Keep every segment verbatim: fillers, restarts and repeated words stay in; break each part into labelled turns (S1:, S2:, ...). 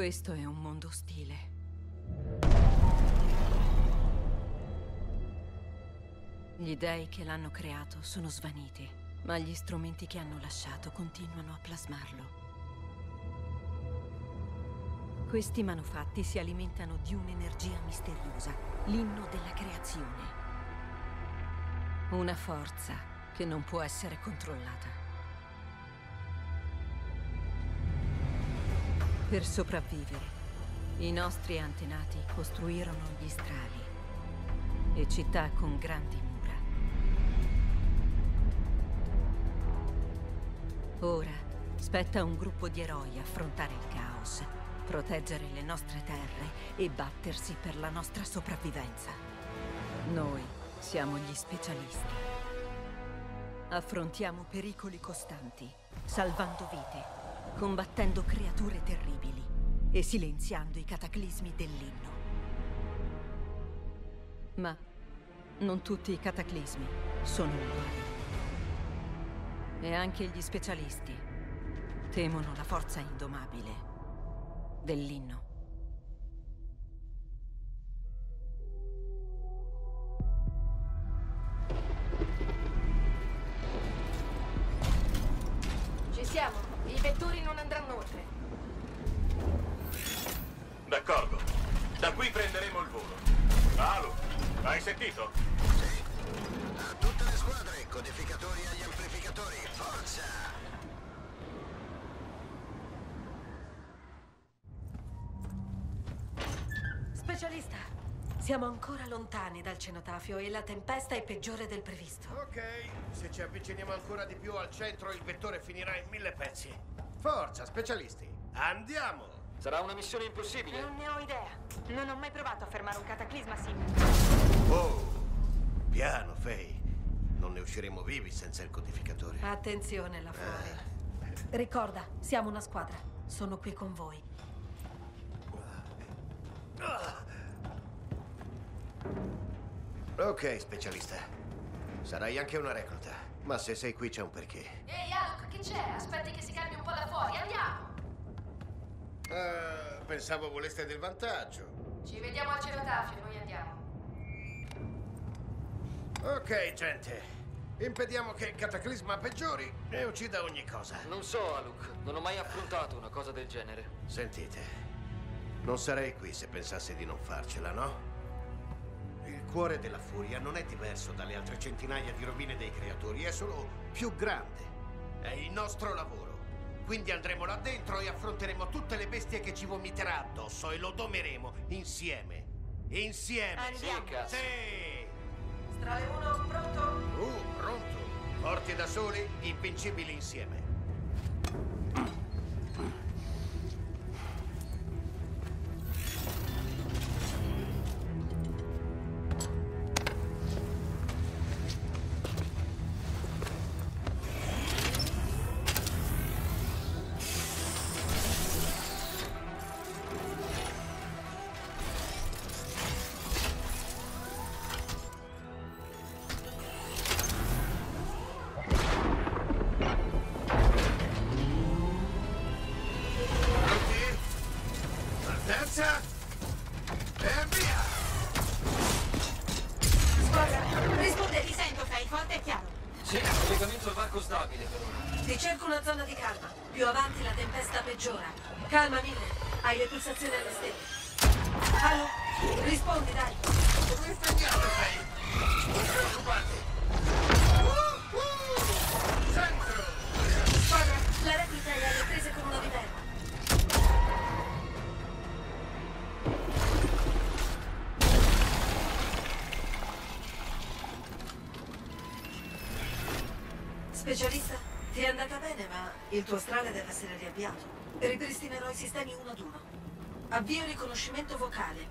S1: Questo è un mondo ostile. Gli dei che l'hanno creato sono svaniti, ma gli strumenti che hanno lasciato continuano a plasmarlo. Questi manufatti si alimentano di un'energia misteriosa, l'inno della creazione. Una forza che non può essere controllata. Per sopravvivere, i nostri antenati costruirono gli strali e città con grandi mura. Ora spetta a un gruppo di eroi affrontare il caos, proteggere le nostre terre e battersi per la nostra sopravvivenza. Noi siamo gli specialisti. Affrontiamo pericoli costanti, salvando vite, combattendo creature terribili e silenziando i cataclismi dell'inno. Ma non tutti i cataclismi sono uguali. E anche gli specialisti temono la forza indomabile dell'inno.
S2: Ci siamo. I vettori non andranno oltre.
S3: D'accordo. Da qui prenderemo il volo. Alu, hai sentito?
S4: Sì. A tutte le squadre, codificatori agli amplificatori. Forza!
S2: Specialista, siamo ancora lontani dal cenotafio e la tempesta è peggiore del previsto.
S5: Ok, se ci avviciniamo ancora di più al centro, il vettore finirà in mille pezzi. Forza, specialisti, andiamo!
S6: Sarà una missione impossibile.
S7: Non ne ho idea. Non ho mai provato a fermare un cataclisma simile.
S5: Oh, piano, Faye. Non ne usciremo vivi senza il codificatore.
S2: Attenzione là fuori. Ricorda, siamo una squadra. Sono qui con voi.
S5: Ok, specialista. Sarai anche una recluta. Ma se sei qui c'è un perché.
S8: Ehi, Alok, che c'è? Aspetti che si calmi un po' là fuori. Andiamo!
S5: Uh, pensavo voleste del vantaggio.
S8: Ci vediamo al cenotafio, noi andiamo.
S5: Ok, gente. Impediamo che il cataclisma peggiori e uccida ogni cosa.
S6: Non so, Aluk. Non ho mai affrontato una cosa del genere.
S5: Sentite, non sarei qui se pensassi di non farcela, no? Il cuore della furia non è diverso dalle altre centinaia di rovine dei creatori, è solo più grande. È il nostro lavoro. Quindi andremo là dentro e affronteremo tutte le bestie che ci vomiterà addosso e lo domeremo insieme. Insieme.
S7: Andiamo.
S6: Sì, cazzo.
S5: Sì!
S2: Strale uno, pronto?
S5: Uh, pronto. Forti da soli, invincibili insieme. Terza e via!
S2: Squadra, risponde, ti sento, fai forte e chiaro.
S6: Sì, collegamento al varco stabile per ora.
S2: Ti cerco una zona di calma. Più avanti la tempesta peggiora. Calma, Miller. Hai le pulsazioni alle stelle. Allo? Rispondi, dai.
S5: Come stai andando, Faye? Non preoccupate. Uh, uh, centro!
S2: Squadra, la recluta è alle prese con una viverna. Specialista, ti è andata bene, ma il tuo strale deve essere riavviato. Ripristinerò i sistemi uno ad uno. Avvio riconoscimento vocale.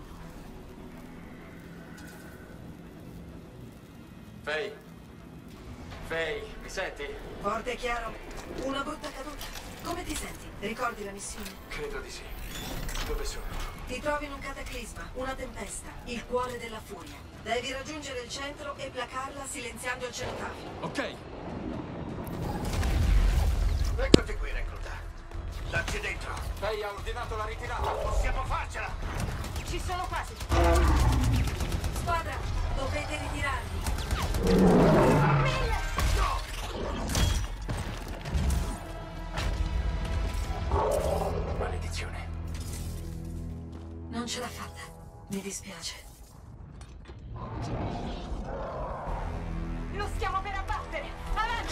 S6: Faye. Faye, mi senti?
S2: Forte e chiaro. Una brutta caduta. Come ti senti? Ricordi la missione?
S6: Credo di sì. Dove sono?
S2: Ti trovi in un cataclisma, una tempesta, il cuore della furia. Devi raggiungere il centro e placarla silenziando il cenotafio.
S6: Ok.
S5: Eccoti qui, recluta. Dacci dentro.
S6: Fei ha ordinato la ritirata.
S5: Possiamo farcela!
S7: Ci sono quasi.
S2: Squadra, dovete ritirarvi.
S6: Maledizione.
S2: Non ce l'ha fatta. Mi dispiace.
S7: Lo stiamo per abbattere. Avanti.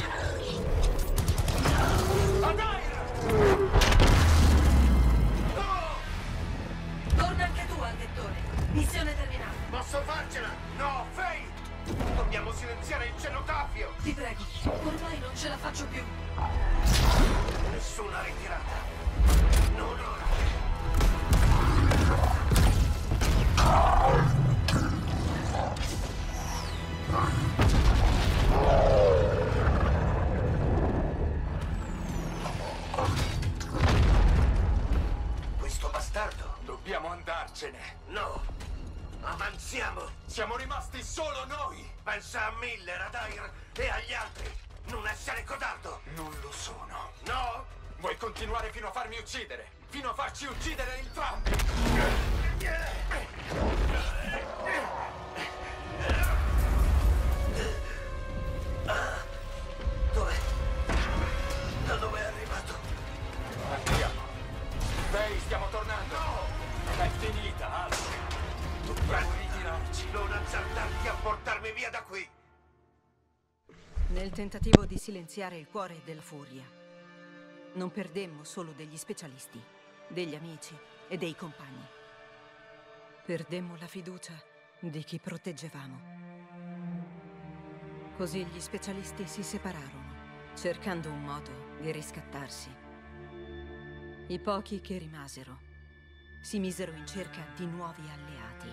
S2: Torna anche tu al vettore. Missione terminata.
S5: Posso farcela? No, Faye! Dobbiamo silenziare il cenotafio!
S2: Ti prego, ormai non ce la faccio più.
S5: Nessuna ritirata. Non ora. Questo bastardo?
S6: Dobbiamo andarcene.
S5: No! Avanziamo!
S6: Siamo rimasti solo noi.
S5: Pensa a Miller, a Dyer e agli altri! Non essere codardo!
S6: Non lo sono.
S5: No!
S6: Vuoi continuare fino a farmi uccidere? Fino a farci uccidere entrambi?
S5: Dove? Da dove è arrivato?
S6: Andiamo. Fei, stiamo tornando.
S5: No!
S6: È finita, Alec. Dobbiamo ritirarci.
S5: Non azzardarti a portarmi via da qui!
S1: Nel tentativo di silenziare il cuore della furia, non perdemmo solo degli specialisti, degli amici e dei compagni. Perdemmo la fiducia di chi proteggevamo. Così gli specialisti si separarono, cercando un modo di riscattarsi. I pochi che rimasero si misero in cerca di nuovi alleati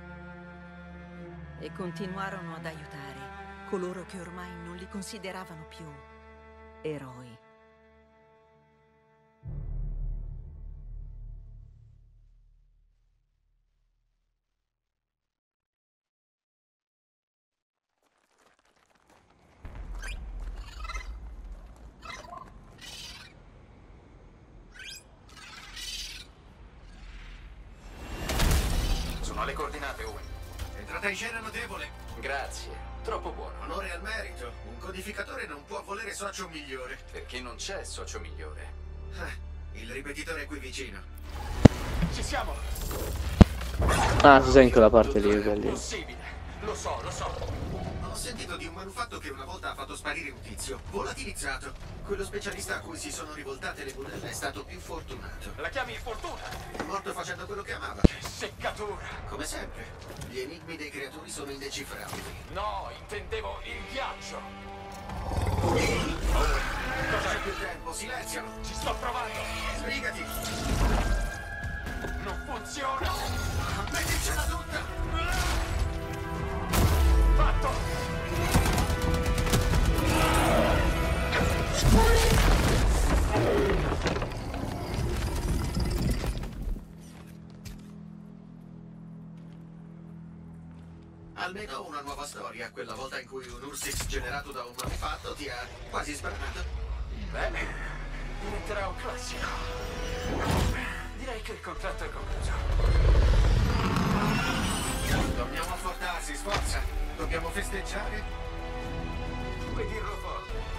S1: e continuarono ad aiutare coloro che ormai non li consideravano più eroi.
S6: Sono alle coordinate, Owen.
S4: Entrata in scena notevole.
S6: Grazie. Troppo buono.
S4: Onore al merito. Un codificatore non può volere socio migliore.
S6: Perché non c'è socio migliore.
S4: Ah, il ripetitore è qui vicino.
S6: Ci siamo.
S9: Ah, si sa in quella parte lì,
S6: Tutto è
S9: belli.
S6: possibile. Lo so, lo so.
S4: Ho sentito di un manufatto che una volta ha fatto sparire un tizio, volatilizzato. Quello specialista a cui si sono rivoltate le budelle è stato più fortunato.
S6: La chiami fortuna?
S4: È morto facendo quello che amava.
S6: Che seccatura.
S4: Come sempre, gli enigmi dei creatori sono indecifrabili.
S6: No, intendevo il ghiaccio.
S4: Non c'è più tempo, silenzialo.
S6: Ci sto provando.
S4: Sbrigati.
S6: Non funziona.
S4: Metticela tutta.
S6: Fatto.
S4: Almeno una nuova storia, quella volta in cui un Ursix generato da un manufatto ti ha quasi sbranato.
S6: Bene, diventerà un classico. Direi che il contratto è concluso.
S4: Torniamo a Fortarsi, sforza. Dobbiamo festeggiare.
S6: Puoi dirlo forte.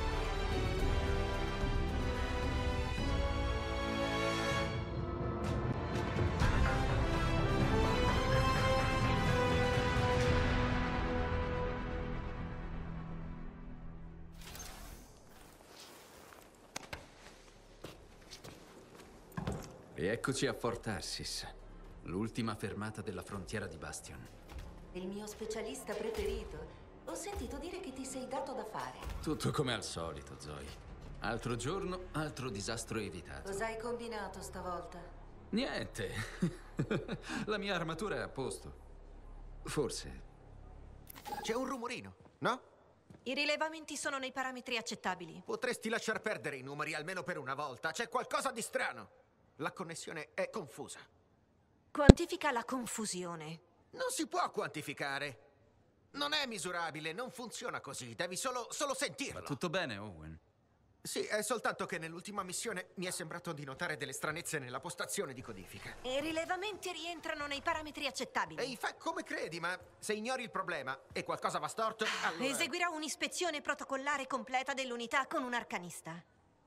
S10: E eccoci a Fort Arsis, l'ultima fermata della frontiera di Bastion.
S11: Il mio specialista preferito. Ho sentito dire che ti sei dato da fare.
S10: Tutto come al solito, Zoe. Altro giorno, altro disastro evitato.
S11: Cosa hai combinato stavolta?
S10: Niente. La mia armatura è a posto. Forse.
S12: C'è un rumorino, no?
S13: I rilevamenti sono nei parametri accettabili.
S12: Potresti lasciar perdere i numeri almeno per una volta. C'è qualcosa di strano. La connessione è confusa.
S13: Quantifica la confusione.
S12: Non si può quantificare. Non è misurabile, non funziona così. Devi solo, solo sentirlo.
S10: Va tutto bene, Owen?
S12: Sì, è soltanto che nell'ultima missione mi è sembrato di notare delle stranezze nella postazione di codifica.
S13: I rilevamenti rientrano nei parametri accettabili.
S12: Ehi, fa come credi, ma se ignori il problema e qualcosa va storto, allora...
S13: Eseguirò un'ispezione protocollare completa dell'unità con un arcanista.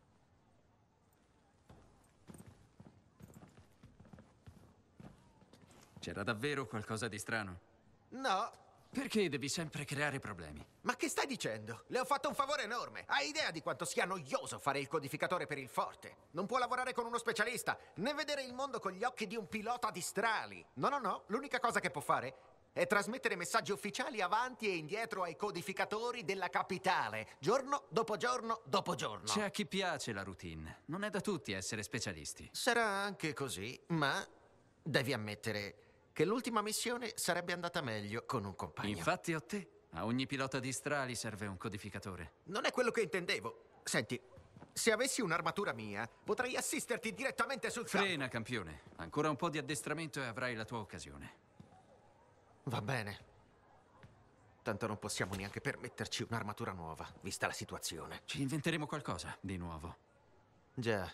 S10: C'era davvero qualcosa di strano?
S12: No.
S10: Perché devi sempre creare problemi?
S12: Ma che stai dicendo? Le ho fatto un favore enorme. Hai idea di quanto sia noioso fare il codificatore per il forte? Non può lavorare con uno specialista, né vedere il mondo con gli occhi di un pilota di strali. No, no, no. L'unica cosa che può fare è trasmettere messaggi ufficiali avanti e indietro ai codificatori della capitale, giorno dopo giorno dopo giorno.
S10: C'è a chi piace la routine. Non è da tutti essere specialisti.
S12: Sarà anche così, ma devi ammettere che l'ultima missione sarebbe andata meglio con un compagno.
S10: Infatti a te, a ogni pilota di strali serve un codificatore.
S12: Non è quello che intendevo. Senti, se avessi un'armatura mia, potrei assisterti direttamente sul campo.
S10: Frena, campione. Ancora un po' di addestramento e avrai la tua occasione.
S12: Va bene. Tanto non possiamo neanche permetterci un'armatura nuova, vista la situazione.
S10: Ci inventeremo qualcosa di nuovo.
S12: Già.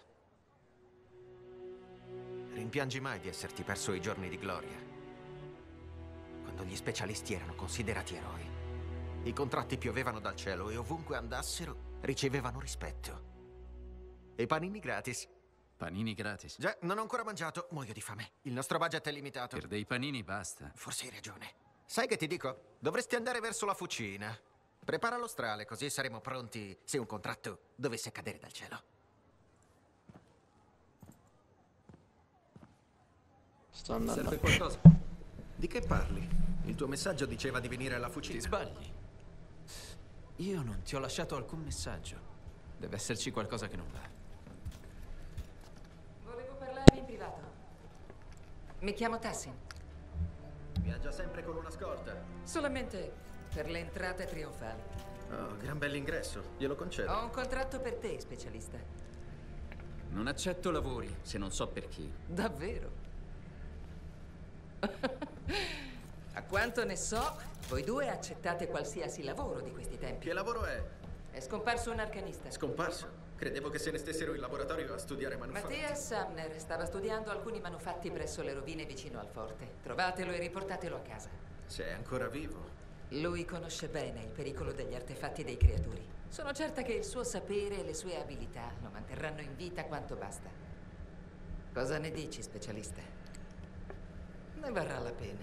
S12: Rimpiangi mai di esserti perso i giorni di gloria? Quando gli specialisti erano considerati eroi. I contratti piovevano dal cielo e ovunque andassero ricevevano rispetto. E panini gratis.
S10: Panini gratis?
S12: Già, non ho ancora mangiato, muoio di fame. Il nostro budget è limitato.
S10: Per dei panini basta.
S12: Forse hai ragione. Sai che ti dico? Dovresti andare verso la fucina. Prepara lo strale, così saremo pronti se un contratto dovesse cadere dal cielo.
S9: Sto andando.
S10: Serve qualcosa?
S12: Di che parli? Il tuo messaggio diceva di venire alla fucina.
S10: Ti sbagli. Io non ti ho lasciato alcun messaggio. Deve esserci qualcosa che non va.
S1: Volevo parlarvi in privato. Mi chiamo Tassin.
S12: Viaggia sempre con una scorta.
S1: Solamente per le entrate trionfali.
S12: Oh, gran bell'ingresso. Glielo concedo.
S1: Ho un contratto per te, specialista.
S10: Non accetto lavori, se non so per chi.
S1: Davvero? A quanto ne so, voi due accettate qualsiasi lavoro di questi tempi.
S12: Che lavoro è?
S1: È scomparso un arcanista.
S12: Scomparso? Credevo che se ne stessero in laboratorio a studiare manufatti.
S1: Mattias Sumner stava studiando alcuni manufatti presso le rovine vicino al forte. Trovatelo e riportatelo a casa.
S12: Se è ancora vivo.
S1: Lui conosce bene il pericolo degli artefatti dei creatori. Sono certa che il suo sapere e le sue abilità lo manterranno in vita quanto basta. Cosa ne dici, specialista? Ne varrà la pena.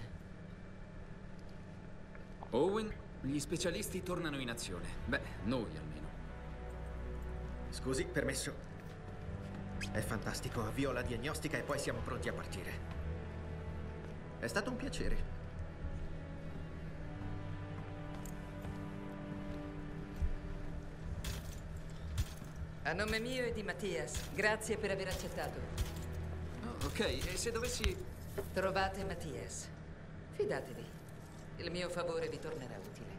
S10: Owen, gli specialisti tornano in azione. Beh, noi almeno.
S12: Scusi, permesso? È fantastico, avvio la diagnostica e poi siamo pronti a partire. È stato un piacere.
S1: A nome mio e di Mattias, grazie per aver accettato.
S10: Oh, ok, e se dovessi...
S1: Trovate Mattias. Fidatevi. Il mio favore vi tornerà utile.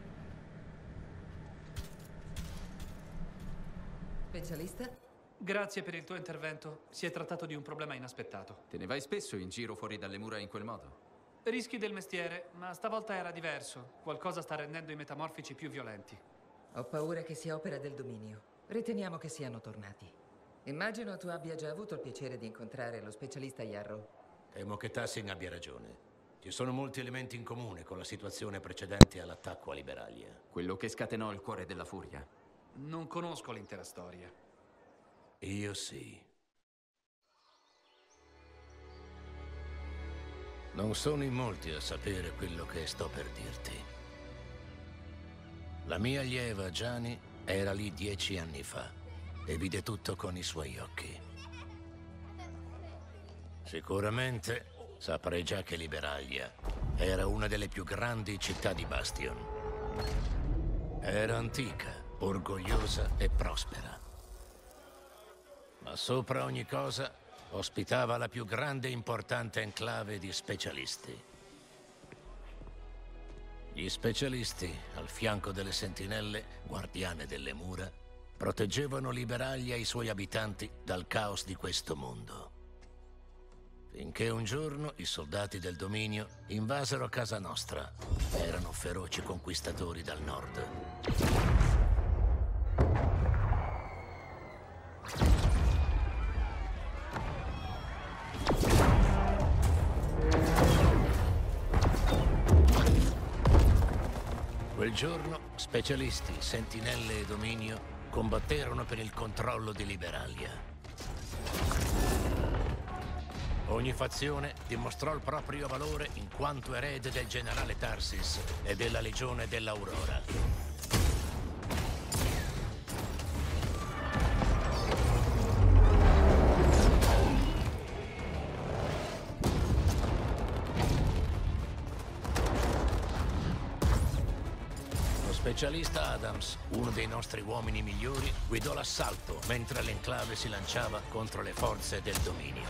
S1: Specialista?
S14: Grazie per il tuo intervento. Si è trattato di un problema inaspettato.
S10: Te ne vai spesso in giro fuori dalle mura in quel modo?
S14: Rischi del mestiere, ma stavolta era diverso. Qualcosa sta rendendo i metamorfici più violenti.
S1: Ho paura che sia opera del dominio. Riteniamo che siano tornati. Immagino tu abbia già avuto il piacere di incontrare lo specialista Yarrow.
S15: Temo che Tassin abbia ragione. Ci sono molti elementi in comune con la situazione precedente all'attacco a Liberaglia.
S10: Quello che scatenò il cuore della furia.
S14: Non conosco l'intera storia.
S15: Io sì. Non sono in molti a sapere quello che sto per dirti. La mia allieva Gianni era lì dieci anni fa e vide tutto con i suoi occhi. Sicuramente saprai già che Liberaglia era una delle più grandi città di Bastion. Era antica, orgogliosa e prospera. Ma sopra ogni cosa ospitava la più grande e importante enclave di specialisti. Gli specialisti, al fianco delle sentinelle, guardiane delle mura, proteggevano Liberaglia e i suoi abitanti dal caos di questo mondo. Finché un giorno i soldati del dominio invasero casa nostra. Erano feroci conquistatori dal nord. Quel giorno, specialisti, sentinelle e dominio combatterono per il controllo di Liberalia. Ogni fazione dimostrò il proprio valore in quanto erede del generale Tarsis e della legione dell'Aurora. Lo specialista Adams, uno dei nostri uomini migliori, guidò l'assalto mentre l'enclave si lanciava contro le forze del dominio.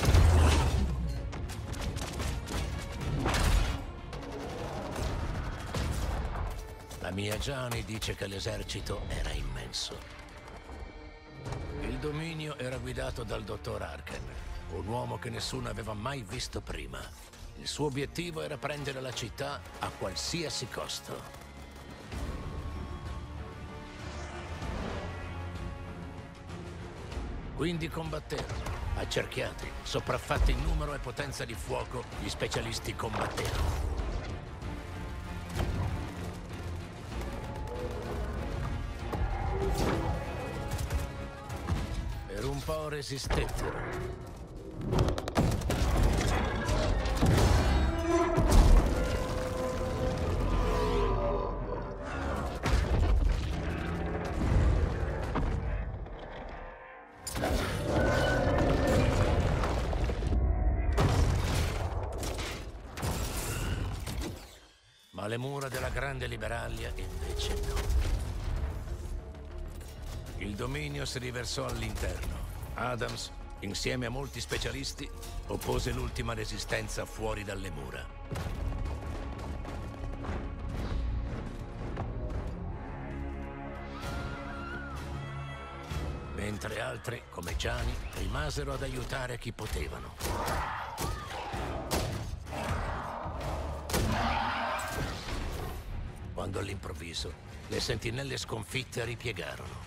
S15: La mia Gianni dice che l'esercito era immenso. Il dominio era guidato dal dottor Arken, un uomo che nessuno aveva mai visto prima. Il suo obiettivo era prendere la città a qualsiasi costo. Quindi combatterono, accerchiati, sopraffatti in numero e potenza di fuoco, gli specialisti combatterono. Per un po' resistettero. Ma le mura della grande Liberalia invece no. Il dominio si riversò all'interno. Adams, insieme a molti specialisti, oppose l'ultima resistenza fuori dalle mura. Mentre altri, come Gianni, rimasero ad aiutare chi potevano. Quando all'improvviso le sentinelle sconfitte ripiegarono.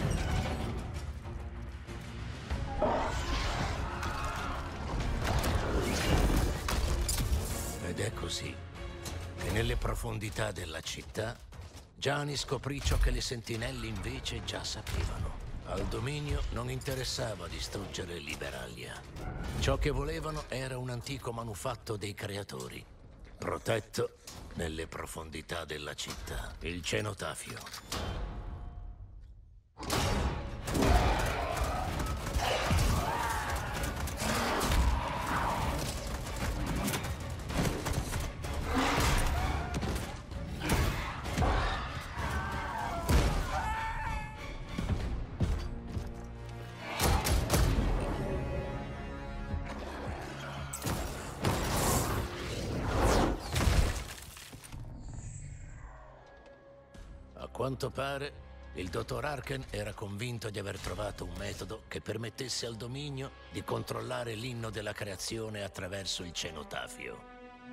S15: Ed è così che nelle profondità della città Gianni scoprì ciò che le sentinelle invece già sapevano. Al dominio non interessava distruggere Liberalia. Ciò che volevano era un antico manufatto dei creatori, protetto nelle profondità della città, il cenotafio. A quanto pare, il dottor Arken era convinto di aver trovato un metodo che permettesse al dominio di controllare l'inno della creazione attraverso il cenotafio.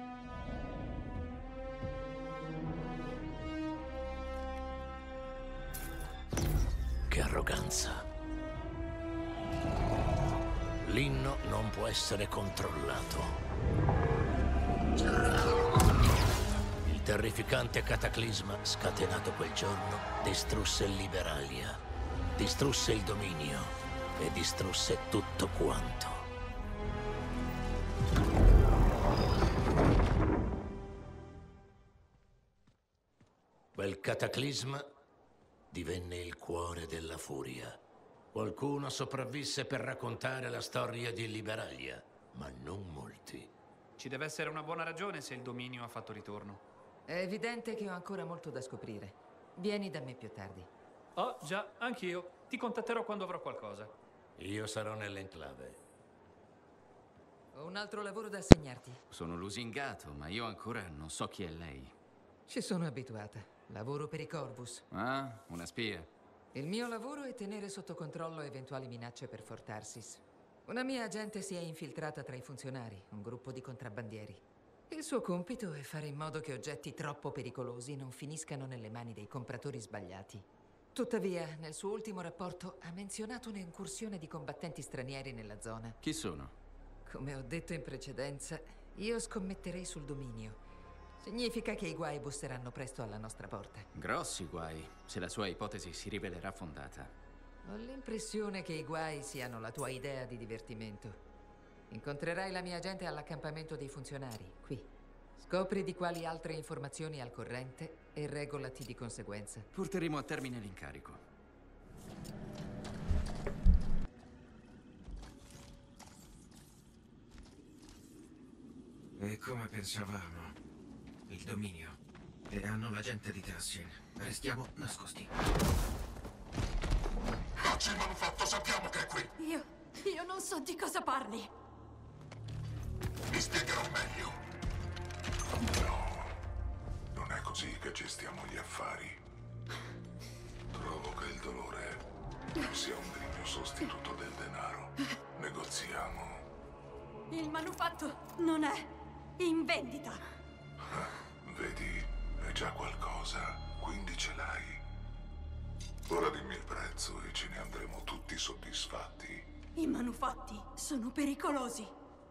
S15: Che arroganza! L'inno non può essere controllato. Il terrificante cataclisma scatenato quel giorno distrusse Liberalia, distrusse il dominio e distrusse tutto quanto. Quel cataclisma divenne il cuore della furia. Qualcuno sopravvisse per raccontare la storia di Liberalia, ma non molti.
S14: Ci deve essere una buona ragione se il dominio ha fatto ritorno.
S16: È evidente che ho ancora molto da scoprire. Vieni da me più tardi.
S14: Oh, già, anch'io. Ti contatterò quando avrò qualcosa.
S15: Io sarò nell'enclave.
S16: Ho un altro lavoro da assegnarti.
S17: Sono lusingato, ma io ancora non so chi è lei.
S16: Ci sono abituata. Lavoro per i Corvus.
S17: Ah, una spia.
S16: Il mio lavoro è tenere sotto controllo eventuali minacce per Fort Tarsis. Una mia agente si è infiltrata tra i funzionari, un gruppo di contrabbandieri. Il suo compito è fare in modo che oggetti troppo pericolosi non finiscano nelle mani dei compratori sbagliati. Tuttavia, nel suo ultimo rapporto ha menzionato un'incursione di combattenti stranieri nella zona.
S17: Chi sono?
S16: Come ho detto in precedenza, io scommetterei sul dominio. Significa che i guai busseranno presto alla nostra porta.
S17: Grossi guai, se la sua ipotesi si rivelerà fondata.
S16: Ho l'impressione che i guai siano la tua idea di divertimento. Incontrerai la mia gente all'accampamento dei funzionari, qui. Scopri di quali altre informazioni al corrente e regolati di conseguenza.
S17: Porteremo a termine l'incarico.
S4: E come pensavamo, il dominio. E hanno la gente di Tassin. Restiamo nascosti.
S18: Facci il manufatto, sappiamo che è qui.
S8: Io... io non so di cosa parli.
S18: Mi spiegherò meglio. No, non è così che gestiamo gli affari. Trovo che il dolore sia un degno sostituto del denaro. Negoziamo.
S8: Il manufatto non è in vendita.
S18: Vedi, è già qualcosa, quindi ce l'hai. Ora dimmi il prezzo e ce ne andremo tutti soddisfatti.
S8: I manufatti sono pericolosi.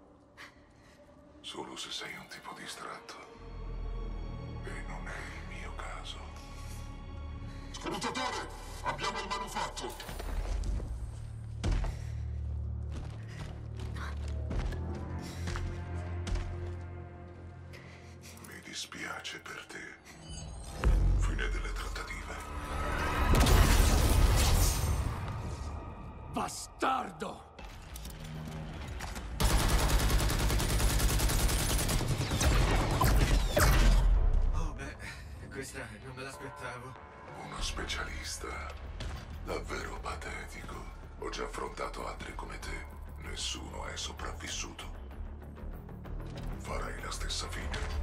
S18: Solo se sei un tipo distratto. E non è il mio caso. Scrutatore, abbiamo il manufatto. Mi dispiace per te. Fine delle trattative.
S10: Bastardo!
S4: Oh, beh, questa non me l'aspettavo.
S18: Uno specialista. Davvero patetico. Ho già affrontato altri come te. Nessuno è sopravvissuto. Farai la stessa fine.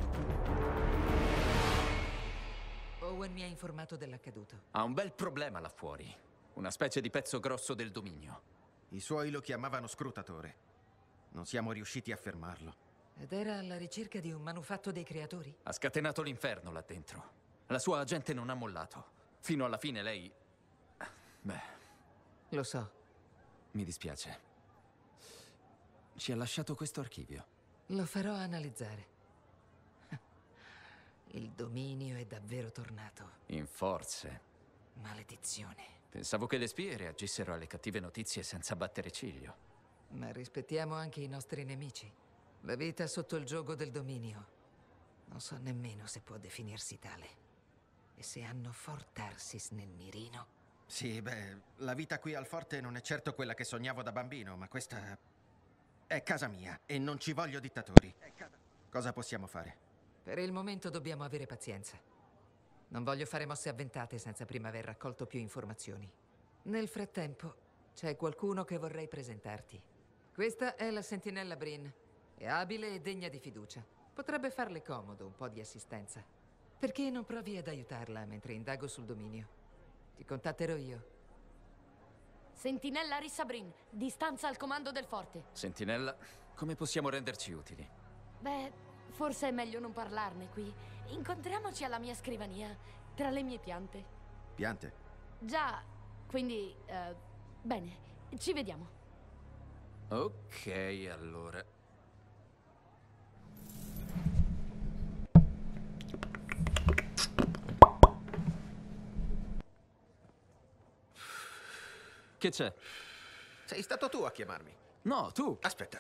S16: Owen mi ha informato dell'accaduto.
S17: Ha un bel problema là fuori. Una specie di pezzo grosso del dominio.
S12: I suoi lo chiamavano scrutatore. Non siamo riusciti a fermarlo.
S16: Ed era alla ricerca di un manufatto dei creatori?
S17: Ha scatenato l'inferno là dentro. La sua agente non ha mollato. Fino alla fine lei... Beh...
S16: Lo so.
S17: Mi dispiace. Ci ha lasciato questo archivio.
S16: Lo farò analizzare. Il dominio è davvero tornato.
S17: In forze.
S16: Maledizione.
S17: Pensavo che le spie reagissero alle cattive notizie senza battere ciglio.
S16: Ma rispettiamo anche i nostri nemici. La vita sotto il giogo del dominio. Non so nemmeno se può definirsi tale. E se hanno Fort Tarsis nel mirino?
S12: Sì, beh, la vita qui al forte non è certo quella che sognavo da bambino, ma questa è casa mia e non ci voglio dittatori. Cosa possiamo fare?
S16: Per il momento dobbiamo avere pazienza. Non voglio fare mosse avventate senza prima aver raccolto più informazioni. Nel frattempo, c'è qualcuno che vorrei presentarti. Questa è la sentinella Brin. È abile e degna di fiducia. Potrebbe farle comodo un po' di assistenza. Perché non provi ad aiutarla mentre indago sul dominio? Ti contatterò io.
S8: Sentinella Rissa Brin, distanza al comando del forte.
S17: Sentinella, come possiamo renderci utili?
S8: Beh, forse è meglio non parlarne qui. Incontriamoci alla mia scrivania, tra le mie piante.
S12: Piante?
S8: Già, quindi... Uh, bene, ci vediamo.
S17: Ok, allora. Che c'è?
S12: Sei stato tu a chiamarmi.
S17: No, tu.
S12: Aspetta.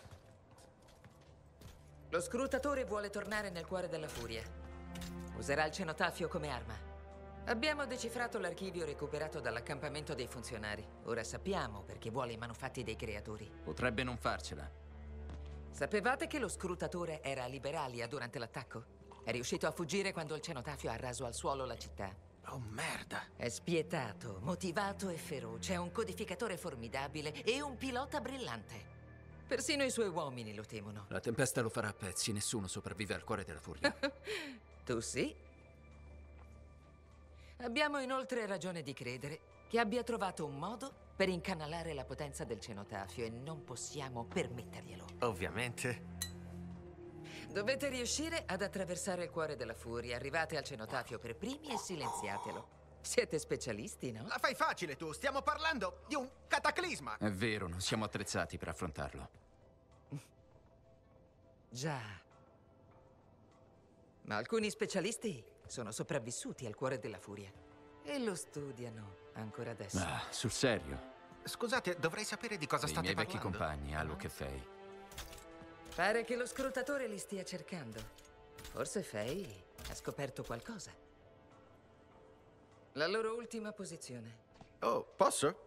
S16: Lo scrutatore vuole tornare nel cuore della furia. Userà il cenotafio come arma. Abbiamo decifrato l'archivio recuperato dall'accampamento dei funzionari. Ora sappiamo perché vuole i manufatti dei creatori.
S17: Potrebbe non farcela.
S16: Sapevate che lo scrutatore era a Liberalia durante l'attacco? È riuscito a fuggire quando il cenotafio ha raso al suolo la città.
S12: Oh, merda.
S16: È spietato, motivato e feroce. È un codificatore formidabile e un pilota brillante. Persino i suoi uomini lo temono.
S17: La tempesta lo farà a pezzi, nessuno sopravvive al cuore della furia.
S16: Tu sì? Abbiamo inoltre ragione di credere che abbia trovato un modo per incanalare la potenza del cenotafio e non possiamo permetterglielo.
S12: Ovviamente.
S16: Dovete riuscire ad attraversare il cuore della furia. Arrivate al cenotafio per primi e silenziatelo. Siete specialisti, no?
S12: La fai facile tu, stiamo parlando di un cataclisma.
S17: È vero, non siamo attrezzati per affrontarlo.
S16: Già. Ma alcuni specialisti sono sopravvissuti al cuore della furia. E lo studiano ancora adesso.
S17: Ah, sul serio?
S12: Scusate, dovrei sapere di cosa
S17: I
S12: state
S17: miei vecchi
S12: parlando.
S17: compagni, Alok e Faye.
S16: Pare che lo scrutatore li stia cercando. Forse Faye ha scoperto qualcosa. La loro ultima posizione.
S12: Oh, posso?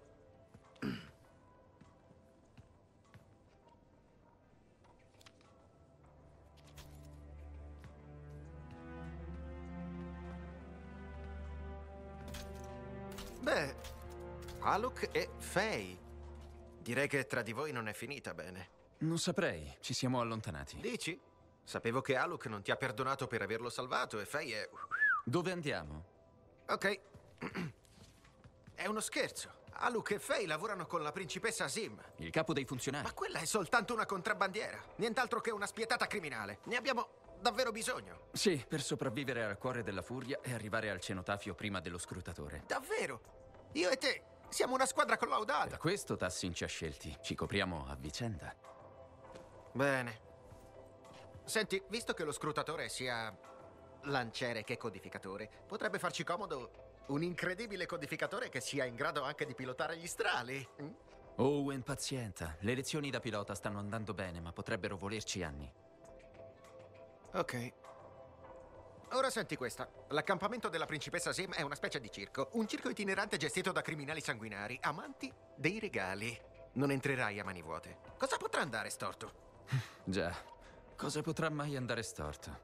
S12: Beh, Alok e Faye. Direi che tra di voi non è finita bene.
S17: Non saprei, ci siamo allontanati.
S12: Dici? Sapevo che Alok non ti ha perdonato per averlo salvato e Faye è...
S17: Dove andiamo?
S12: Ok. È uno scherzo. Alok e Faye lavorano con la principessa Azim.
S17: Il capo dei funzionari.
S12: Ma quella è soltanto una contrabbandiera. Nient'altro che una spietata criminale. Ne abbiamo davvero bisogno.
S17: Sì, per sopravvivere al cuore della furia e arrivare al cenotafio prima dello scrutatore.
S12: Davvero? Io e te siamo una squadra collaudata.
S17: Per questo Tassin ci ha scelti. Ci copriamo a vicenda.
S12: Bene. Senti, visto che lo scrutatore è sia lanciere che codificatore, potrebbe farci comodo un incredibile codificatore che sia in grado anche di pilotare gli strali. Mm?
S17: Owen, pazienta. Le lezioni da pilota stanno andando bene, ma potrebbero volerci anni.
S12: Ok. Ora senti questa. L'accampamento della principessa Azim è una specie di circo. Un circo itinerante gestito da criminali sanguinari, amanti dei regali. Non entrerai a mani vuote. Cosa potrà andare storto?
S17: Già. Cosa potrà mai andare storto?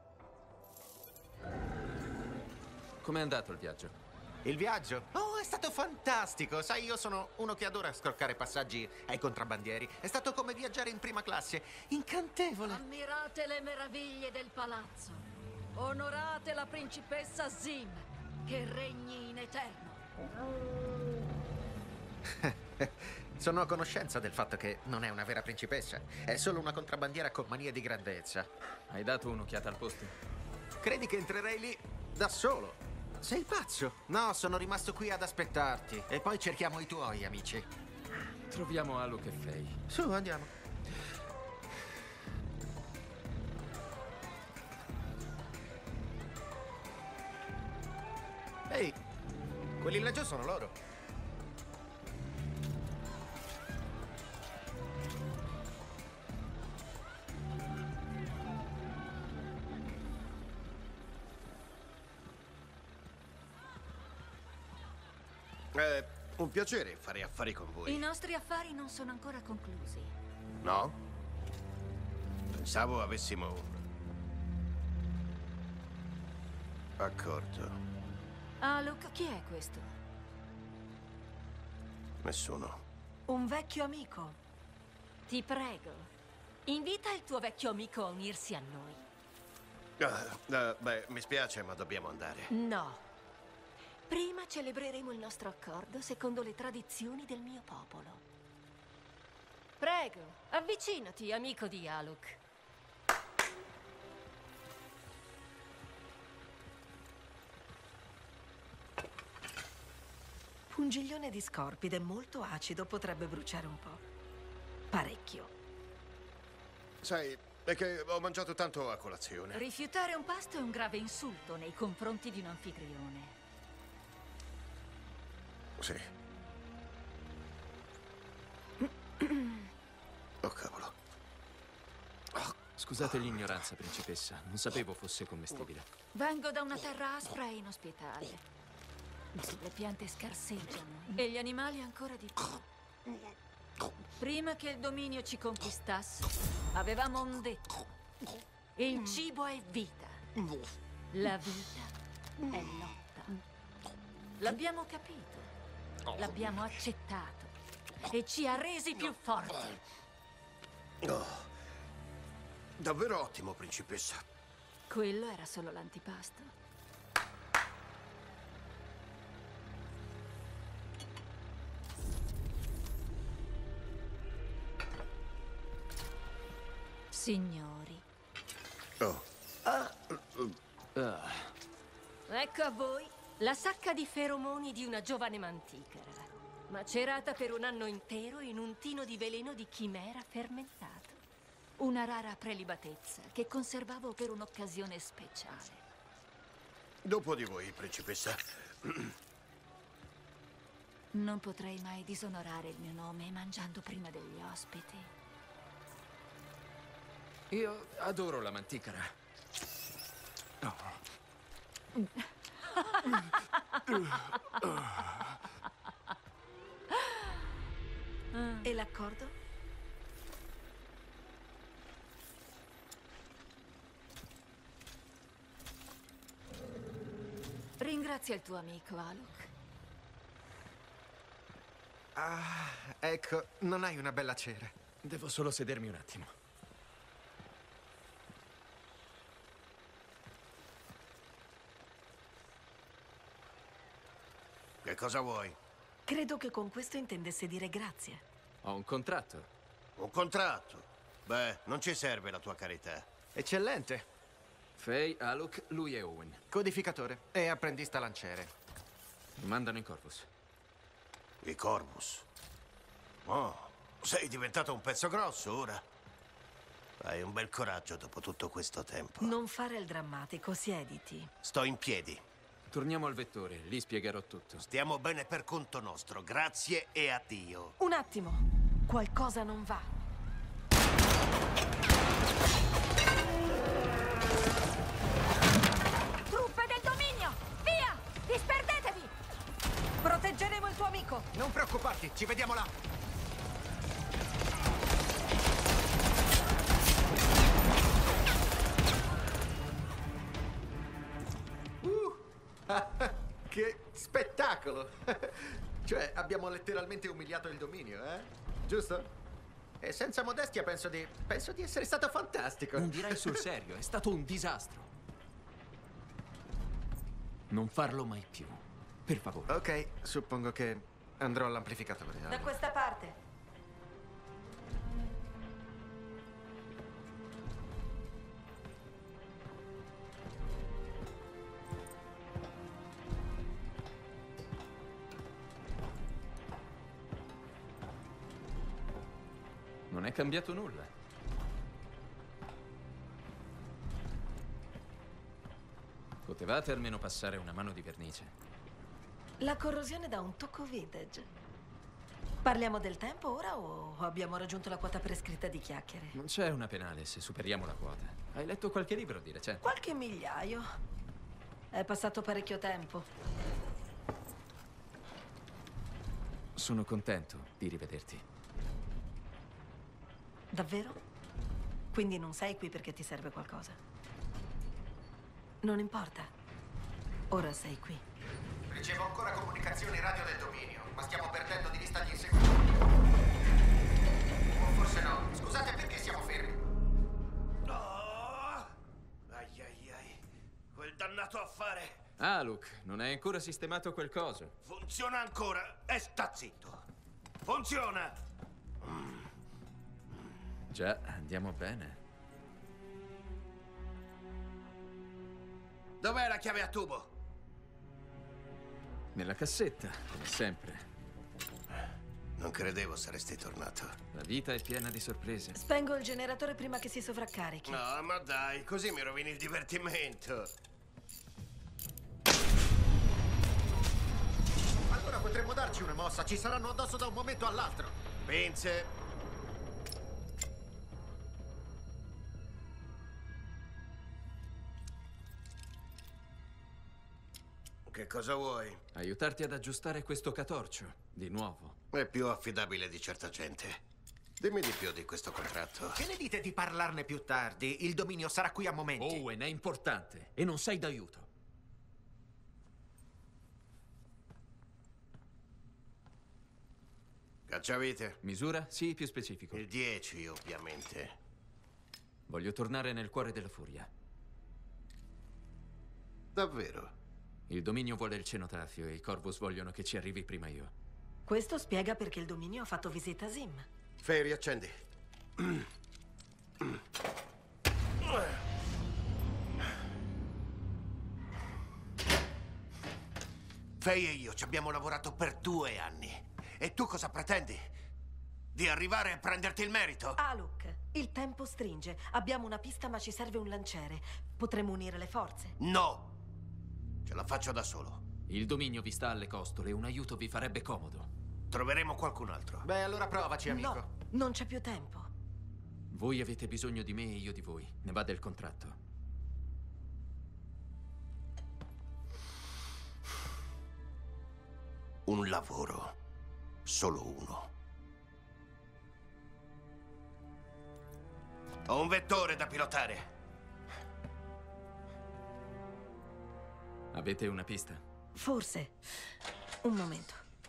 S17: Com'è andato il viaggio?
S12: Il viaggio? Oh, è stato fantastico! Sai, io sono uno che adora scroccare passaggi ai contrabbandieri. È stato come viaggiare in prima classe. Incantevole!
S1: Ammirate le meraviglie del palazzo. Onorate la principessa Azim, che regni in eterno.
S12: Sono a conoscenza del fatto che non è una vera principessa. È solo una contrabbandiera con manie di grandezza.
S17: Hai dato un'occhiata al posto?
S12: Credi che entrerei lì da solo? Sei pazzo? No, sono rimasto qui ad aspettarti. E poi cerchiamo i tuoi, amici.
S17: Troviamo Alok e Faye.
S12: Su, andiamo. Ehi, quelli laggiù sono loro.
S5: È un piacere fare affari con voi.
S1: I nostri affari non sono ancora conclusi.
S5: No? Pensavo avessimo un accordo.
S1: Alok, chi è questo?
S5: Nessuno.
S1: Un vecchio amico. Ti prego, invita il tuo vecchio amico a unirsi a noi.
S5: Ah, ah, beh, mi spiace, ma dobbiamo andare.
S1: No. Prima celebreremo il nostro accordo secondo le tradizioni del mio popolo. Prego, avvicinati, amico di Alok.
S2: Un giglione di scorpide molto acido potrebbe bruciare un po'. Parecchio.
S5: Sai, è che ho mangiato tanto a colazione.
S1: Rifiutare un pasto è un grave insulto nei confronti di un anfitrione.
S5: Sì. Oh, cavolo.
S17: Scusate l'ignoranza, principessa. Non sapevo fosse commestibile.
S1: Vengo da una terra aspra e inospitale. Le piante scarseggiano e gli animali ancora di più. Prima che il dominio ci conquistasse, avevamo un detto. Il cibo è vita. La vita è lotta. L'abbiamo capito. L'abbiamo accettato e ci ha resi più forti.
S5: Oh, davvero ottimo, principessa.
S1: Quello era solo l'antipasto. Signori.
S5: Oh.
S1: Ah.
S17: Ah.
S1: Ecco a voi la sacca di feromoni di una giovane manticora, macerata per un anno intero in un tino di veleno di chimera fermentato. Una rara prelibatezza che conservavo per un'occasione speciale.
S5: Dopo di voi, principessa.
S19: Non potrei mai disonorare il mio nome mangiando prima degli ospiti.
S10: Io adoro la manticora. Oh.
S2: E l'accordo?
S19: Ringrazia il tuo amico, Alok.
S12: Ah, ecco, non hai una bella cera.
S10: Devo solo sedermi un attimo.
S5: Che cosa vuoi?
S2: Credo che con questo intendesse dire grazie.
S10: Ho un contratto.
S5: Un contratto? Beh, non ci serve la tua carità.
S12: Eccellente.
S10: Faye, Alok, lui è Owen.
S12: Codificatore e apprendista lanciere.
S10: Mi mandano in Corvus.
S5: I Corvus? Oh, sei diventato un pezzo grosso ora. Hai un bel coraggio dopo tutto questo tempo.
S2: Non fare il drammatico, siediti.
S5: Sto in piedi.
S10: Torniamo al vettore, lì spiegherò tutto.
S5: Stiamo bene per conto nostro, grazie e addio.
S2: Un attimo, qualcosa non va.
S19: Truppe del dominio! Via! Disperdetevi!
S2: Proteggeremo il tuo amico!
S12: Non preoccuparti, ci vediamo là! Che spettacolo! Cioè, abbiamo letteralmente umiliato il dominio, eh? Giusto? E senza modestia penso di... penso di essere stato fantastico.
S17: Non direi sul serio, è stato un disastro. Non farlo mai più, per favore.
S12: Ok, suppongo che andrò all'amplificatore.
S2: Da questa parte.
S10: Non è cambiato nulla. Potevate almeno passare una mano di vernice.
S2: La corrosione dà un tocco vintage. Parliamo del tempo ora o abbiamo raggiunto la quota prescritta di chiacchiere?
S10: Non c'è una penale se superiamo la quota. Hai letto qualche libro di recente?
S2: Qualche migliaio. È passato parecchio tempo.
S10: Sono contento di rivederti.
S2: Davvero? Quindi non sei qui perché ti serve qualcosa? Non importa. Ora sei qui.
S12: Ricevo ancora comunicazioni radio del dominio, ma stiamo perdendo di vista gli inseguitori. O forse no. Scusate, perché siamo fermi?
S5: Oh! Ai ai ai. Quel dannato affare.
S10: Alok, non hai ancora sistemato quel coso.
S5: Funziona ancora e sta zitto. Funziona!
S10: Già, andiamo bene.
S5: Dov'è la chiave a tubo?
S10: Nella cassetta, come sempre.
S5: Non credevo saresti tornato.
S10: La vita è piena di sorprese.
S2: Spengo il generatore prima che si sovraccarichi.
S5: No, ma dai, così mi rovini il divertimento.
S12: Allora potremmo darci una mossa, ci saranno addosso da un momento all'altro.
S5: Pinze. Che cosa vuoi?
S10: Aiutarti ad aggiustare questo catorcio, di nuovo.
S5: È più affidabile di certa gente. Dimmi di più di questo contratto.
S12: Che ne dite di parlarne più tardi? Il dominio sarà qui a momenti.
S17: Owen è importante e non sei d'aiuto.
S5: Cacciavite?
S10: Misura? Sì, più specifico.
S5: Il dieci, ovviamente.
S10: Voglio tornare nel cuore della furia.
S5: Davvero?
S10: Il dominio vuole il cenotafio e i Corvus vogliono che ci arrivi prima io.
S2: Questo spiega perché il dominio ha fatto visita a Zim.
S5: Faye, riaccendi. Faye e io ci abbiamo lavorato per due anni. E tu cosa pretendi? Di arrivare a prenderti il merito?
S2: Alok, il tempo stringe. Abbiamo una pista ma ci serve un lanciere. Potremmo unire le forze.
S5: No! Ce la faccio da solo.
S17: Il dominio vi sta alle costole, un aiuto vi farebbe comodo.
S5: Troveremo qualcun altro.
S12: Beh, allora provaci, amico.
S2: No, non c'è più tempo.
S17: Voi avete bisogno di me e io di voi. Ne va del contratto.
S5: Un lavoro. Solo uno. Ho un vettore da pilotare.
S17: Avete una pista?
S2: Forse. Un momento.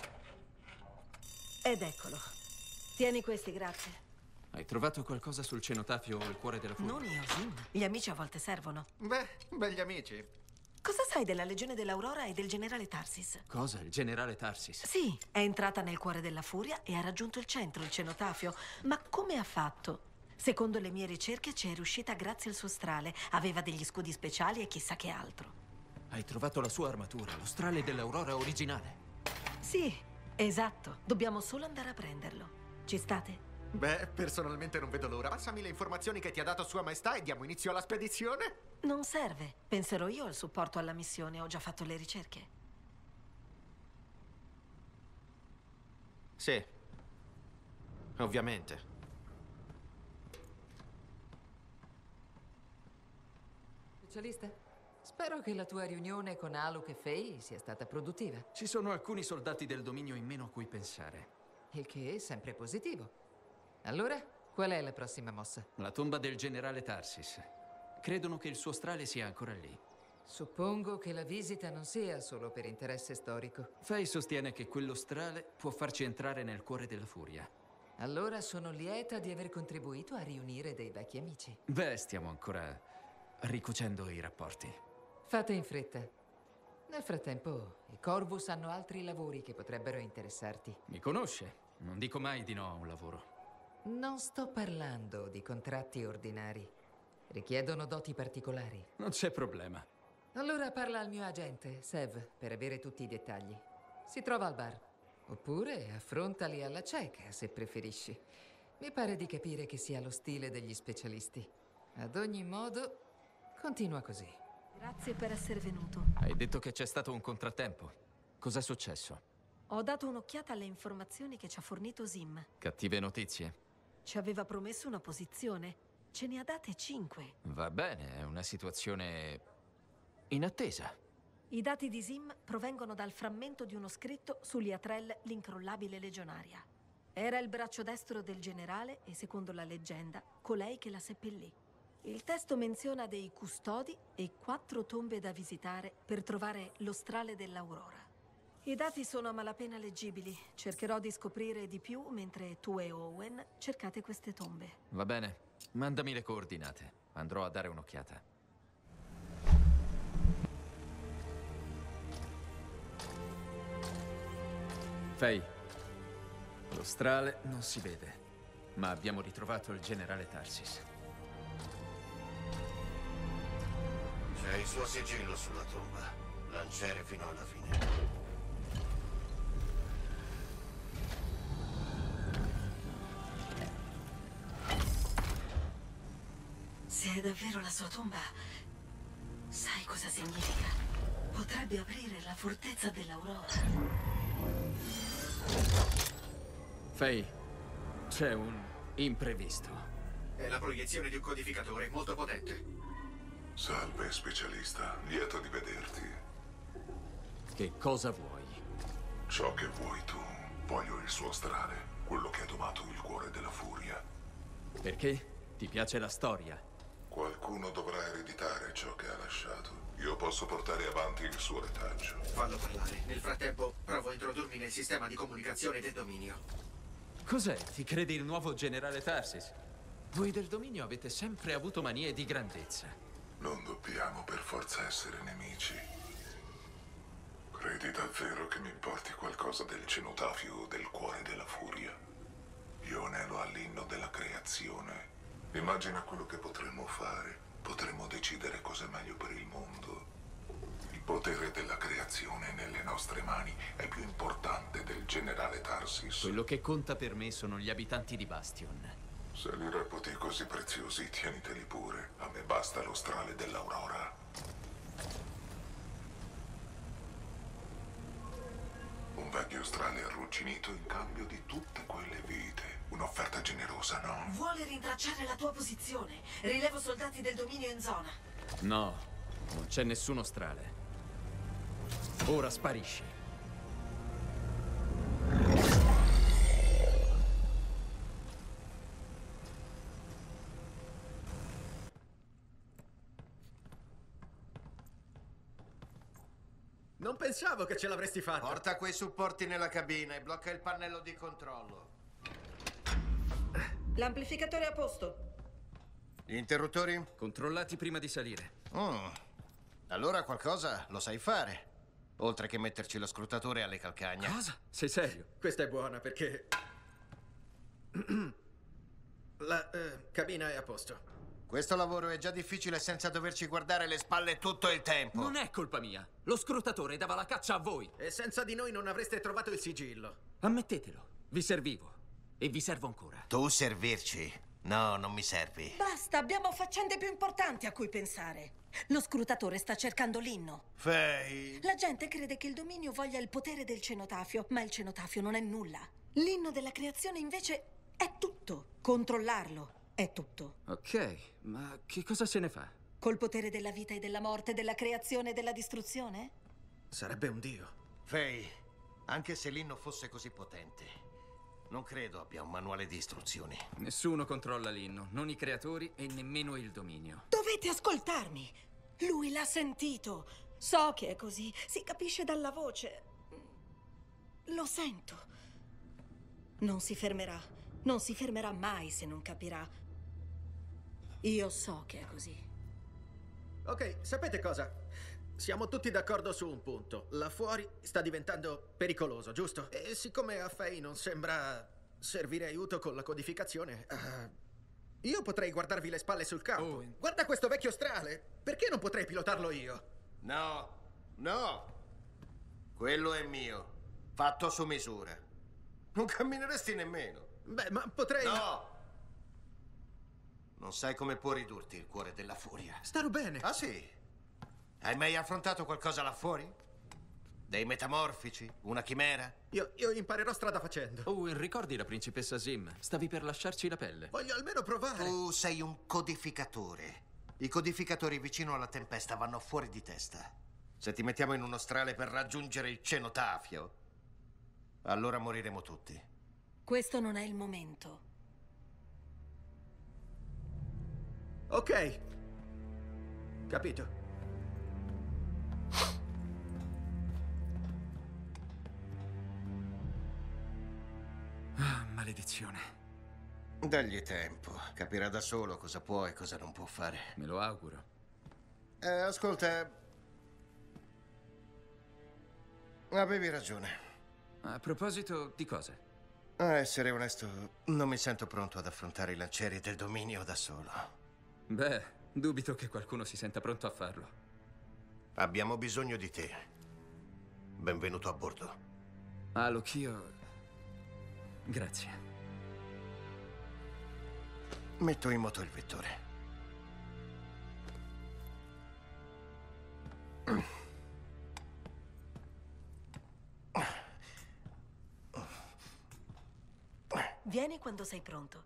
S2: Ed eccolo. Tieni questi, grazie.
S17: Hai trovato qualcosa sul cenotafio o il cuore della furia?
S2: Non io, Zim. Gli amici a volte servono.
S12: Beh, begli amici.
S2: Cosa sai della Legione dell'Aurora e del generale Tarsis?
S17: Cosa? Il generale Tarsis?
S2: Sì, è entrata nel cuore della furia e ha raggiunto il centro, il cenotafio. Ma come ha fatto? Secondo le mie ricerche ci è riuscita grazie al suo strale. Aveva degli scudi speciali e chissà che altro.
S17: Hai trovato la sua armatura, lo strale dell'Aurora originale.
S2: Sì, esatto. Dobbiamo solo andare a prenderlo. Ci state?
S12: Beh, personalmente non vedo l'ora. Passami le informazioni che ti ha dato Sua Maestà e diamo inizio alla spedizione.
S2: Non serve. Penserò io al supporto alla missione. Ho già fatto le ricerche.
S12: Sì. Ovviamente.
S16: Specialista? Spero che la tua riunione con Aluk e Faye sia stata produttiva.
S17: Ci sono alcuni soldati del dominio in meno a cui pensare.
S16: Il che è sempre positivo. Allora, qual è la prossima mossa?
S17: La tomba del generale Tarsis. Credono che il suo strale sia ancora lì.
S16: Suppongo che la visita non sia solo per interesse storico.
S17: Faye sostiene che quello strale può farci entrare nel cuore della furia.
S16: Allora sono lieta di aver contribuito a riunire dei vecchi amici.
S17: Beh, stiamo ancora ricucendo i rapporti.
S16: Fate in fretta. Nel frattempo, i Corvus hanno altri lavori che potrebbero interessarti.
S17: Mi conosce? Non dico mai di no a un lavoro.
S16: Non sto parlando di contratti ordinari. Richiedono doti particolari.
S17: Non c'è problema.
S16: Allora parla al mio agente, Sev, per avere tutti i dettagli. Si trova al bar. Oppure affrontali alla cieca, se preferisci. Mi pare di capire che sia lo stile degli specialisti. Ad ogni modo, continua così.
S2: Grazie per essere venuto.
S17: Hai detto che c'è stato un contrattempo. Cos'è successo?
S2: Ho dato un'occhiata alle informazioni che ci ha fornito Zim.
S17: Cattive notizie.
S2: Ci aveva promesso una posizione. Ce ne ha date cinque.
S17: Va bene, è una situazione in attesa.
S2: I dati di Zim provengono dal frammento di uno scritto su Liatrell, l'incrollabile legionaria. Era il braccio destro del generale e, secondo la leggenda, colei che la seppellì. Il testo menziona dei custodi e quattro tombe da visitare per trovare lo strale dell'Aurora. I dati sono a malapena leggibili. Cercherò di scoprire di più mentre tu e Owen cercate queste tombe.
S17: Va bene, mandami le coordinate. Andrò a dare un'occhiata. Faye, lo strale non si vede, ma abbiamo ritrovato il generale Tarsis.
S5: C'è il suo sigillo sulla tomba. Lanciere fino alla fine.
S2: Se è davvero la sua tomba, sai cosa significa? Potrebbe aprire la fortezza dell'Aurora.
S17: Faye, c'è un imprevisto.
S4: È la proiezione di un codificatore molto potente.
S18: Salve, specialista. Lieto di vederti.
S17: Che cosa vuoi?
S18: Ciò che vuoi tu. Voglio il suo strale, quello che ha domato il cuore della furia.
S17: Perché? Ti piace la storia?
S18: Qualcuno dovrà ereditare ciò che ha lasciato. Io posso portare avanti il suo retaggio.
S4: Fallo parlare. Nel frattempo, provo a introdurmi nel sistema di comunicazione del dominio.
S17: Cos'è? Ti credi il nuovo generale Tarsis? Voi del dominio avete sempre avuto manie di grandezza.
S18: Non dobbiamo per forza essere nemici. Credi davvero che mi importi qualcosa del cenotafio o del cuore della furia? Io anelo all'inno della creazione. Immagina quello che potremmo fare. Potremmo decidere cosa è meglio per il mondo. Il potere della creazione nelle nostre mani è più importante del generale Tarsis.
S17: Quello che conta per me sono gli abitanti di Bastion.
S18: Se li reputi così preziosi, tieniteli pure. A me basta lo strale dell'Aurora. vecchio strale arrugginito in cambio di tutte quelle vite. Un'offerta generosa, no?
S2: Vuole rintracciare la tua posizione. Rilevo soldati del dominio in zona.
S17: No, non c'è nessuno strale. Ora sparisci.
S12: Non pensavo che ce l'avresti fatta.
S5: Porta quei supporti nella cabina e blocca il pannello di controllo.
S2: L'amplificatore a posto.
S5: Gli interruttori?
S17: Controllati prima di salire.
S5: Mm. Allora qualcosa lo sai fare. Oltre che metterci lo scrutatore alle calcagna.
S17: Cosa? Sei serio?
S12: Questa è buona perché... La eh, cabina è a posto.
S5: Questo lavoro è già difficile senza doverci guardare le spalle tutto il tempo.
S17: Non è colpa mia. Lo scrutatore dava la caccia a voi.
S12: E senza di noi non avreste trovato il sigillo.
S17: Ammettetelo. Vi servivo. E vi servo ancora.
S5: Tu servirci? No, non mi servi.
S2: Basta, abbiamo faccende più importanti a cui pensare. Lo scrutatore sta cercando l'inno.
S5: Fei.
S2: La gente crede che il dominio voglia il potere del cenotafio, ma il cenotafio non è nulla. L'inno della creazione invece è tutto. Controllarlo è tutto.
S17: Ok, ma che cosa se ne fa?
S2: Col potere della vita e della morte, della creazione e della distruzione?
S12: Sarebbe un dio.
S5: Fei, anche se l'inno fosse così potente, non credo abbia un manuale di istruzioni.
S17: Nessuno controlla l'inno, non i creatori e nemmeno il dominio.
S2: Dovete ascoltarmi. Lui l'ha sentito. So che è così, si capisce dalla voce. Lo sento. Non si fermerà. Non si fermerà mai se non capirà. Io so che è così.
S12: Ok, sapete cosa? Siamo tutti d'accordo su un punto. Là fuori sta diventando pericoloso, giusto? E siccome a Fei non sembra servire aiuto con la codificazione, uh, io potrei guardarvi le spalle sul campo. Oh. Guarda questo vecchio strale! Perché non potrei pilotarlo io?
S5: No, no. Quello è mio. Fatto su misura. Non cammineresti nemmeno.
S12: Beh, ma potrei...
S5: No! Non sai come può ridurti il cuore della furia.
S12: Starò bene.
S5: Ah, sì? Hai mai affrontato qualcosa là fuori? Dei metamorfici? Una chimera?
S12: Io, io imparerò strada facendo.
S17: Owen, ricordi la principessa Zim? Stavi per lasciarci la pelle.
S12: Voglio almeno provare.
S5: Tu sei un codificatore. I codificatori vicino alla tempesta vanno fuori di testa. Se ti mettiamo in uno strale per raggiungere il cenotafio, allora moriremo tutti.
S2: Questo non è il momento.
S12: Ok. Capito.
S17: Ah, maledizione.
S5: Dagli tempo. Capirà da solo cosa può e cosa non può fare.
S17: Me lo auguro.
S5: Eh, ascolta. Avevi ragione.
S17: A proposito di cosa?
S5: A essere onesto, non mi sento pronto ad affrontare i lancieri del dominio da solo.
S17: Beh, dubito che qualcuno si senta pronto a farlo.
S5: Abbiamo bisogno di te. Benvenuto a bordo.
S17: Alok, io... Grazie.
S5: Metto in moto il vettore.
S2: Vieni quando sei pronto.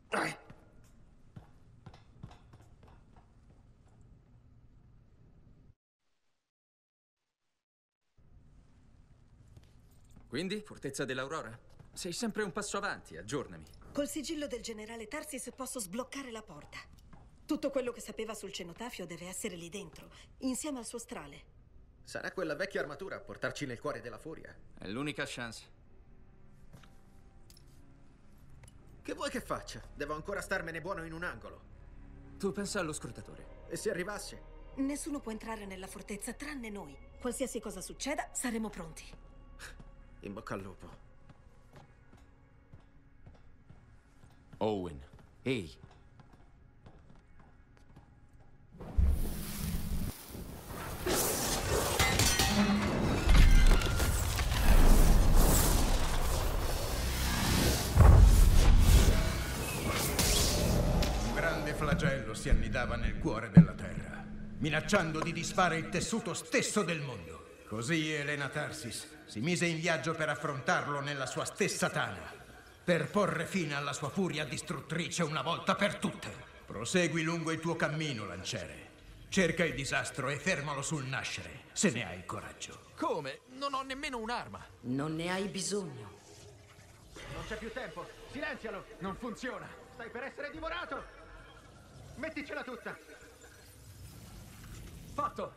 S17: Quindi, Fortezza dell'Aurora? Sei sempre un passo avanti, aggiornami.
S2: Col sigillo del generale Tarsis posso sbloccare la porta. Tutto quello che sapeva sul cenotafio deve essere lì dentro, insieme al suo strale.
S12: Sarà quella vecchia armatura a portarci nel cuore della furia.
S17: È l'unica chance.
S12: Che vuoi che faccia? Devo ancora starmene buono in un angolo.
S17: Tu pensa allo scrutatore.
S12: E se arrivasse?
S2: Nessuno può entrare nella fortezza tranne noi. Qualsiasi cosa succeda, saremo pronti.
S12: In bocca al lupo.
S17: Owen, ehi.
S20: Un grande flagello si annidava nel cuore della terra, minacciando di disfare il tessuto stesso del mondo. Così Elena Tarsis si mise in viaggio per affrontarlo nella sua stessa tana, per porre fine alla sua furia distruttrice una volta per tutte. Prosegui lungo il tuo cammino, lanciere. Cerca il disastro e fermalo sul nascere, se ne hai il coraggio.
S17: Come? Non ho nemmeno un'arma.
S2: Non ne hai bisogno.
S12: Non c'è più tempo. Silenzialo.
S17: Non funziona.
S12: Stai per essere divorato. Metticela tutta.
S17: Fatto.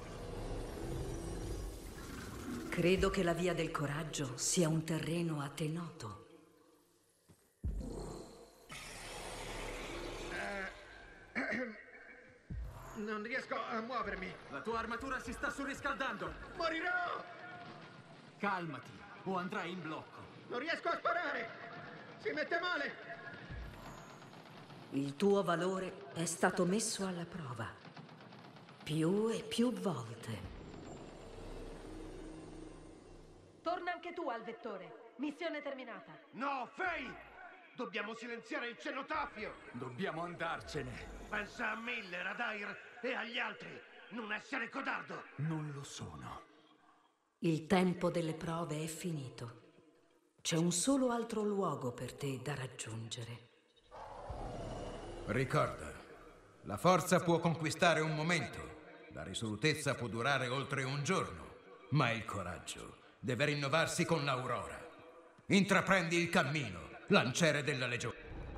S2: Credo che la via del coraggio sia un terreno a te noto.
S12: Non riesco a muovermi.
S17: La tua armatura si sta surriscaldando.
S12: Morirò!
S17: Calmati, o andrai in blocco.
S12: Non riesco a sparare! Si mette male!
S2: Il tuo valore è stato messo alla prova. Più e più volte.
S21: Torna anche tu al vettore. Missione terminata.
S5: No, Faye! Dobbiamo silenziare il cenotafio!
S17: Dobbiamo andarcene.
S5: Pensa a Miller, a Dyer e agli altri. Non essere codardo.
S17: Non lo sono.
S2: Il tempo delle prove è finito. C'è un solo altro luogo per te da raggiungere.
S20: Ricorda, la forza può conquistare un momento, la risolutezza può durare oltre un giorno, ma il coraggio deve rinnovarsi con l'aurora. Intraprendi il cammino, lanciere della legione.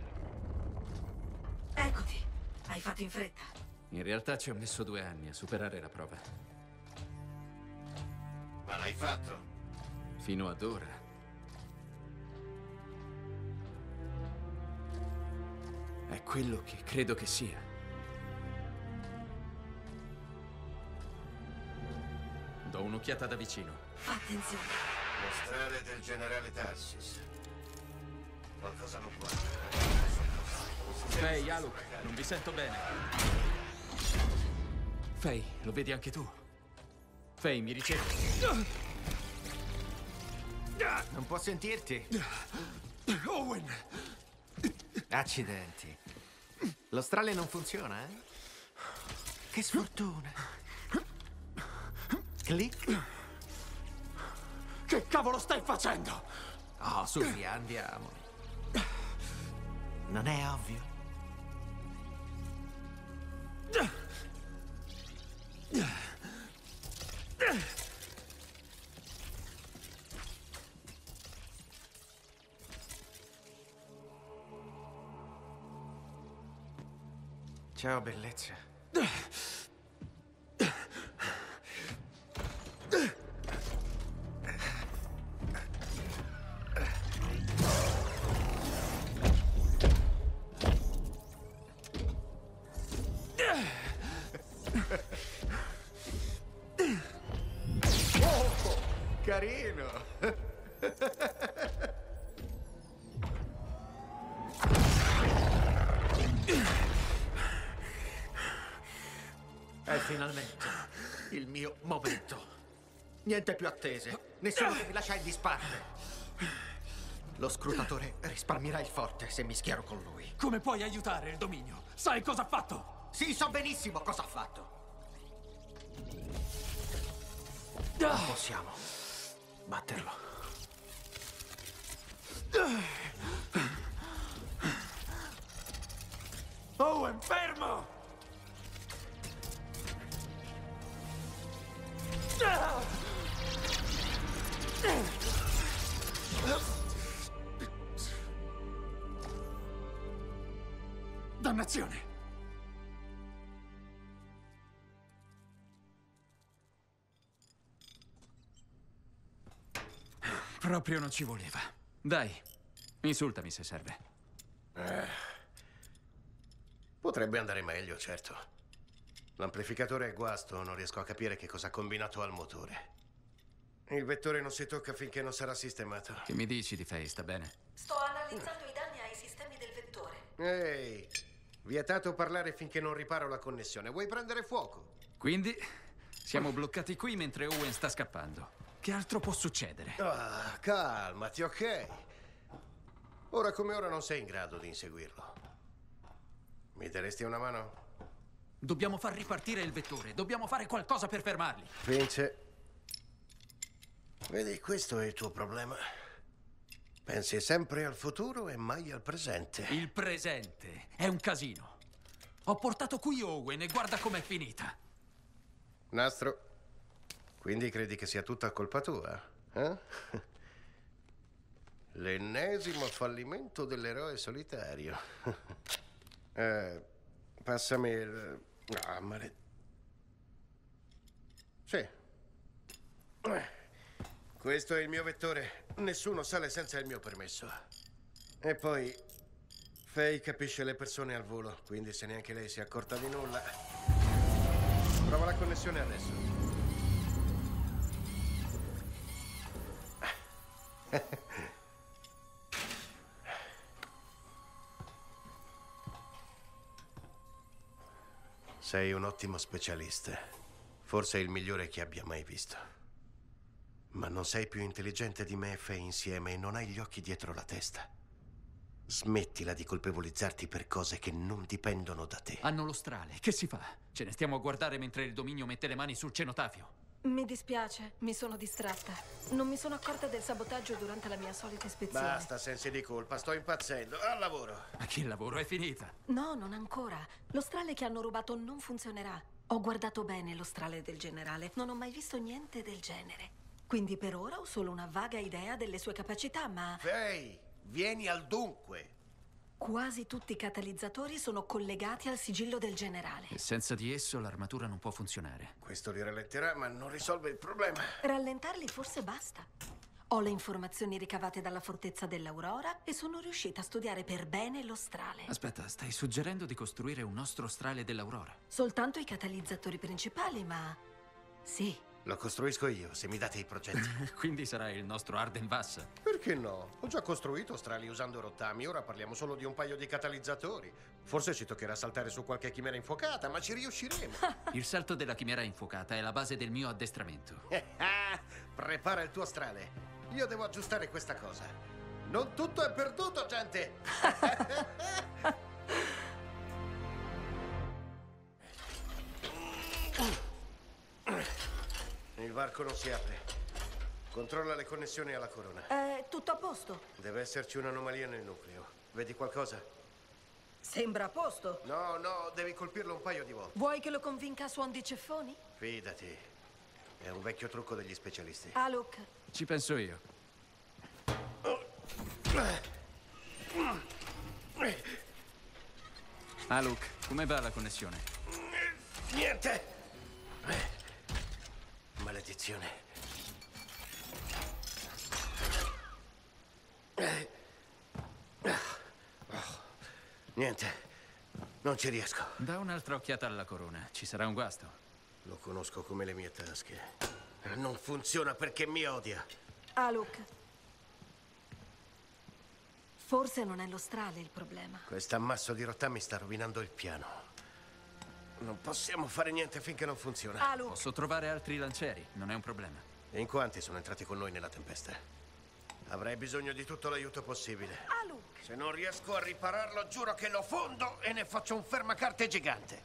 S2: Eccoti, hai fatto in fretta.
S17: In realtà ci ho messo due anni a superare la prova.
S5: Ma l'hai fatto?
S17: Fino ad ora. È quello che credo che sia. Do un'occhiata da vicino.
S2: Attenzione.
S5: Le strade del generale Tarsis. Qualcosa non può.
S17: Faye, Aluk, non vi sento bene. Faye, lo vedi anche tu? Faye, mi ricevi?
S12: Non può sentirti.
S17: Owen!
S12: Accidenti. Lo strale non funziona, eh? Che sfortuna. Click.
S17: Che cavolo stai facendo?
S12: Oh, su, via, andiamo. Non è ovvio? Ciao, bellezza.
S5: Oh, carino.
S12: È finalmente il mio momento. Niente più attese. Nessuno che mi lascia in disparte. Lo scrutatore risparmierà il forte se mi schiero con lui.
S17: Come puoi aiutare il dominio? Sai cosa ha fatto?
S12: Sì, so benissimo cosa ha fatto. Non possiamo batterlo.
S17: Owen, fermo! Dannazione! Proprio non ci voleva. Dai, insultami se serve.
S5: Eh, potrebbe andare meglio, certo. L'amplificatore è guasto, non riesco a capire che cosa ha combinato al motore. Il vettore non si tocca finché non sarà sistemato.
S17: Che mi dici di Faye, sta bene?
S2: Sto analizzando i danni ai sistemi del vettore.
S5: Ehi, vietato parlare finché non riparo la connessione. Vuoi prendere fuoco?
S17: Quindi siamo bloccati qui mentre Owen sta scappando. Che altro può succedere?
S5: Ah, calmati, ok? Ora come ora non sei in grado di inseguirlo. Mi daresti una mano?
S17: Dobbiamo far ripartire il vettore. Dobbiamo fare qualcosa per fermarli.
S5: Vince, Vedi, questo è il tuo problema. Pensi sempre al futuro e mai al presente.
S17: Il presente è un casino. Ho portato qui Owen e guarda com'è finita.
S5: Nastro, quindi credi che sia tutta colpa tua? Eh? L'ennesimo fallimento dell'eroe solitario. eh, passami il... Ah, male... Sì. Questo è il mio vettore. Nessuno sale senza il mio permesso. E poi... Faye capisce le persone al volo, quindi se neanche lei si è accorta di nulla... Prova la connessione adesso. Sei un ottimo specialista. Forse il migliore che abbia mai visto. Ma non sei più intelligente di me e Faye insieme e non hai gli occhi dietro la testa. Smettila di colpevolizzarti per cose che non dipendono da te.
S17: Hanno lo strale. Che si fa? Ce ne stiamo a guardare mentre il dominio mette le mani sul cenotafio.
S2: Mi dispiace, mi sono distratta. Non mi sono accorta del sabotaggio durante la mia solita ispezione.
S5: Basta sensi di colpa, sto impazzendo. Al lavoro.
S17: Ma che lavoro? È finita?
S2: No, non ancora. Lo strale che hanno rubato non funzionerà. Ho guardato bene lo strale del generale. Non ho mai visto niente del genere. Quindi per ora ho solo una vaga idea delle sue capacità, ma...
S5: Faye, vieni al dunque.
S2: Quasi tutti i catalizzatori sono collegati al sigillo del generale.
S17: E senza di esso l'armatura non può funzionare.
S5: Questo li rallenterà, ma non risolve il problema.
S2: Rallentarli forse basta. Ho le informazioni ricavate dalla fortezza dell'Aurora e sono riuscita a studiare per bene lo strale.
S17: Aspetta, stai suggerendo di costruire un nostro strale dell'Aurora?
S2: Soltanto i catalizzatori principali, ma... Sì.
S5: Lo costruisco io, se mi date i progetti.
S17: Quindi sarà il nostro Arden Vass?
S5: Perché no? Ho già costruito strali usando rottami, ora parliamo solo di un paio di catalizzatori. Forse ci toccherà saltare su qualche chimera infuocata, ma ci riusciremo.
S17: Il salto della chimera infuocata è la base del mio addestramento.
S5: Prepara il tuo strale. Io devo aggiustare questa cosa. Non tutto è perduto, gente! Il varco non si apre. Controlla le connessioni alla corona.
S2: È tutto a posto?
S5: Deve esserci un'anomalia nel nucleo. Vedi qualcosa?
S2: Sembra a posto.
S5: No, no, devi colpirlo un paio di volte.
S2: Vuoi che lo convinca a suon di ceffoni?
S5: Fidati. È un vecchio trucco degli specialisti.
S2: Alok.
S17: Ci penso io. Alok, come va la connessione?
S5: Niente. Maledizione. Niente. Non ci riesco.
S17: Da un'altra occhiata alla corona. Ci sarà un guasto.
S5: Lo conosco come le mie tasche. Non funziona perché mi odia.
S2: Alok. Forse non è lo strale il problema.
S5: Quest'ammasso di rottami sta rovinando il piano. Non possiamo fare niente finché non funziona.
S2: Alok.
S17: Posso trovare altri lancieri, non è un problema.
S5: In quanti sono entrati con noi nella tempesta? Avrei bisogno di tutto l'aiuto possibile.
S2: Alok.
S5: Se non riesco a ripararlo, giuro che lo fondo e ne faccio un fermacarte gigante.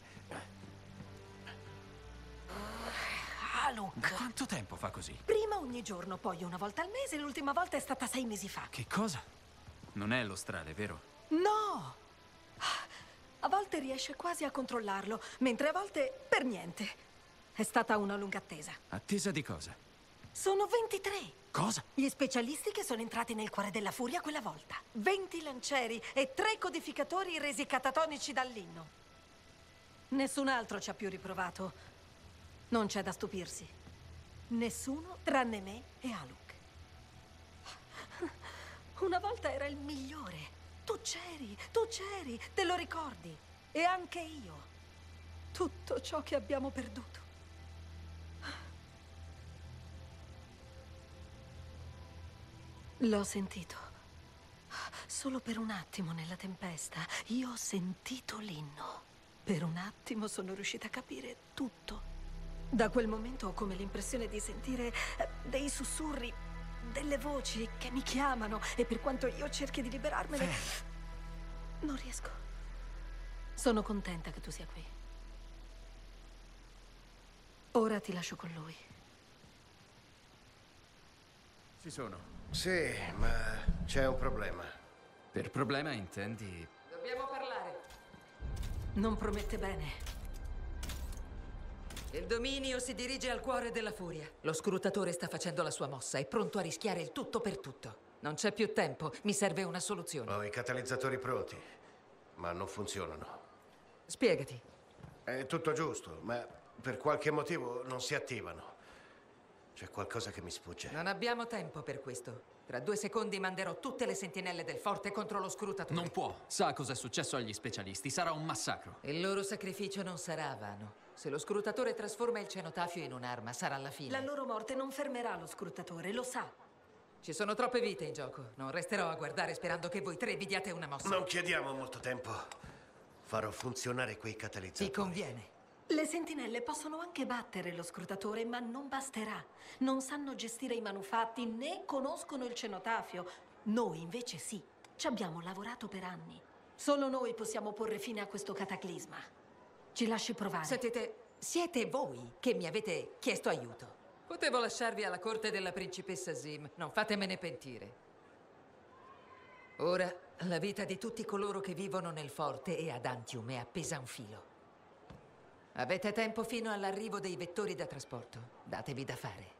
S2: Alok.
S17: Da quanto tempo fa così?
S2: Prima ogni giorno, poi una volta al mese, l'ultima volta è stata sei mesi fa.
S17: Che cosa? Non è lo strale, vero?
S2: No! A volte riesce quasi a controllarlo, mentre a volte per niente. È stata una lunga attesa.
S17: Attesa di cosa?
S2: Sono ventitré.
S17: Cosa?
S2: Gli specialisti che sono entrati nel cuore della furia quella volta. venti lancieri e tre codificatori resi catatonici dall'inno. Nessun altro ci ha più riprovato. Non c'è da stupirsi. Nessuno tranne me e Alok. Una volta era il migliore. Tu c'eri, tu c'eri, te lo ricordi? E anche io. Tutto ciò che abbiamo perduto. L'ho sentito. Solo per un attimo nella tempesta. Io ho sentito l'inno. Per un attimo sono riuscita a capire tutto. Da quel momento ho come l'impressione di sentire dei sussurri, delle voci che mi chiamano, e per quanto io cerchi di liberarmene, Faye, non riesco. Sono contenta che tu sia qui. Ora ti lascio con lui.
S10: Ci sono.
S5: Sì, ma c'è un problema.
S10: Per problema intendi...
S16: Dobbiamo parlare.
S2: Non promette bene.
S16: Il dominio si dirige al cuore della furia. Lo scrutatore sta facendo la sua mossa, è pronto a rischiare il tutto per tutto. Non c'è più tempo, mi serve una soluzione.
S5: Ho i catalizzatori pronti, ma non funzionano.
S16: Spiegati.
S5: È tutto giusto, ma per qualche motivo non si attivano. C'è qualcosa che mi sfugge.
S16: Non abbiamo tempo per questo. Tra due secondi manderò tutte le sentinelle del forte contro lo scrutatore.
S10: Non può. Sa cosa è successo agli specialisti. Sarà un massacro.
S16: Il loro sacrificio non sarà vano. Se lo scrutatore trasforma il cenotafio in un'arma, sarà la fine.
S2: La loro morte non fermerà lo scrutatore, lo sa.
S16: Ci sono troppe vite in gioco. Non resterò a guardare sperando che voi tre vi diate una mossa.
S5: Non chiediamo molto tempo. Farò funzionare quei catalizzatori.
S16: Ti conviene.
S2: Le sentinelle possono anche battere lo scrutatore, ma non basterà. Non sanno gestire i manufatti né conoscono il cenotafio. Noi invece sì. Ci abbiamo lavorato per anni. Solo noi possiamo porre fine a questo cataclisma. Ci lasci provare.
S16: Sentite, siete voi che mi avete chiesto aiuto. Potevo lasciarvi alla corte della principessa Zim. Non fatemene pentire. Ora, la vita di tutti coloro che vivono nel forte e ad Antium è appesa a un filo. Avete tempo fino all'arrivo dei vettori da trasporto. Datevi da fare.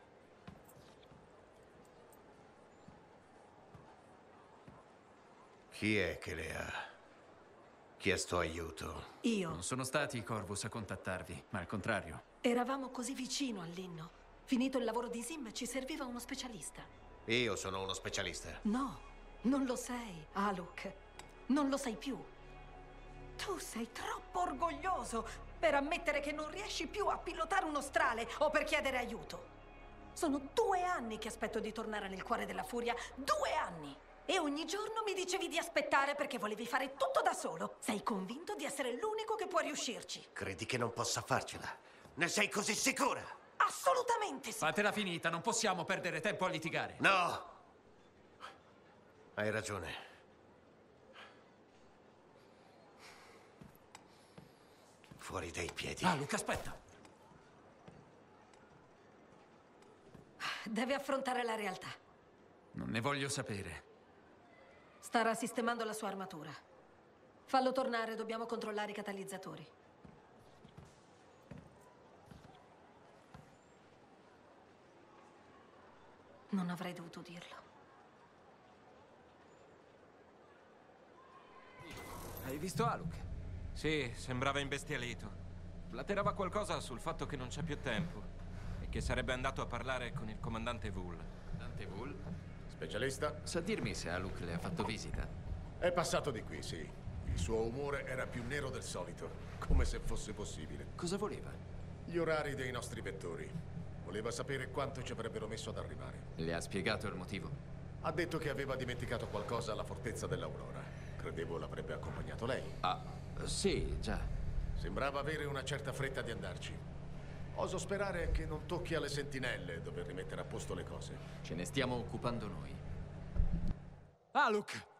S5: Chi è che le ha chiesto aiuto?
S2: Io.
S10: Non sono stati i Corvus a contattarvi, ma al contrario.
S2: Eravamo così vicino all'inno. Finito il lavoro di Zim, ci serviva uno specialista.
S5: Io sono uno specialista.
S2: No, non lo sei, Aluk. Non lo sei più. Tu sei troppo orgoglioso per ammettere che non riesci più a pilotare uno strale o per chiedere aiuto. Sono due anni che aspetto di tornare nel cuore della furia. Due anni! E ogni giorno mi dicevi di aspettare perché volevi fare tutto da solo. Sei convinto di essere l'unico che può riuscirci.
S5: Credi che non possa farcela? Ne sei così sicura?
S2: Assolutamente sì!
S10: Fatela finita, non possiamo perdere tempo a litigare.
S5: No! Hai ragione. Fuori dai piedi.
S10: Ah, Luca, aspetta!
S2: Deve affrontare la realtà.
S10: Non ne voglio sapere.
S2: Starà sistemando la sua armatura. Fallo tornare, dobbiamo controllare i catalizzatori. Non avrei dovuto dirlo.
S3: Hai visto Aluk? Sì, sembrava imbestialito. Flatterava qualcosa sul fatto che non c'è più tempo e che sarebbe andato a parlare con il comandante Vul.
S10: Comandante Vul?
S22: Specialista?
S10: Sa dirmi se Aluk le ha fatto visita?
S22: È passato di qui, sì. Il suo umore era più nero del solito, come se fosse possibile.
S10: Cosa voleva?
S22: Gli orari dei nostri vettori. Voleva sapere quanto ci avrebbero messo ad arrivare.
S10: Le ha spiegato il motivo?
S22: Ha detto che aveva dimenticato qualcosa alla fortezza dell'Aurora. Credevo l'avrebbe accompagnato lei.
S10: Ah, sì, già.
S22: Sembrava avere una certa fretta di andarci. Oso sperare che non tocchi alle sentinelle dover rimettere a posto le cose.
S10: Ce ne stiamo occupando noi.
S3: Aluk!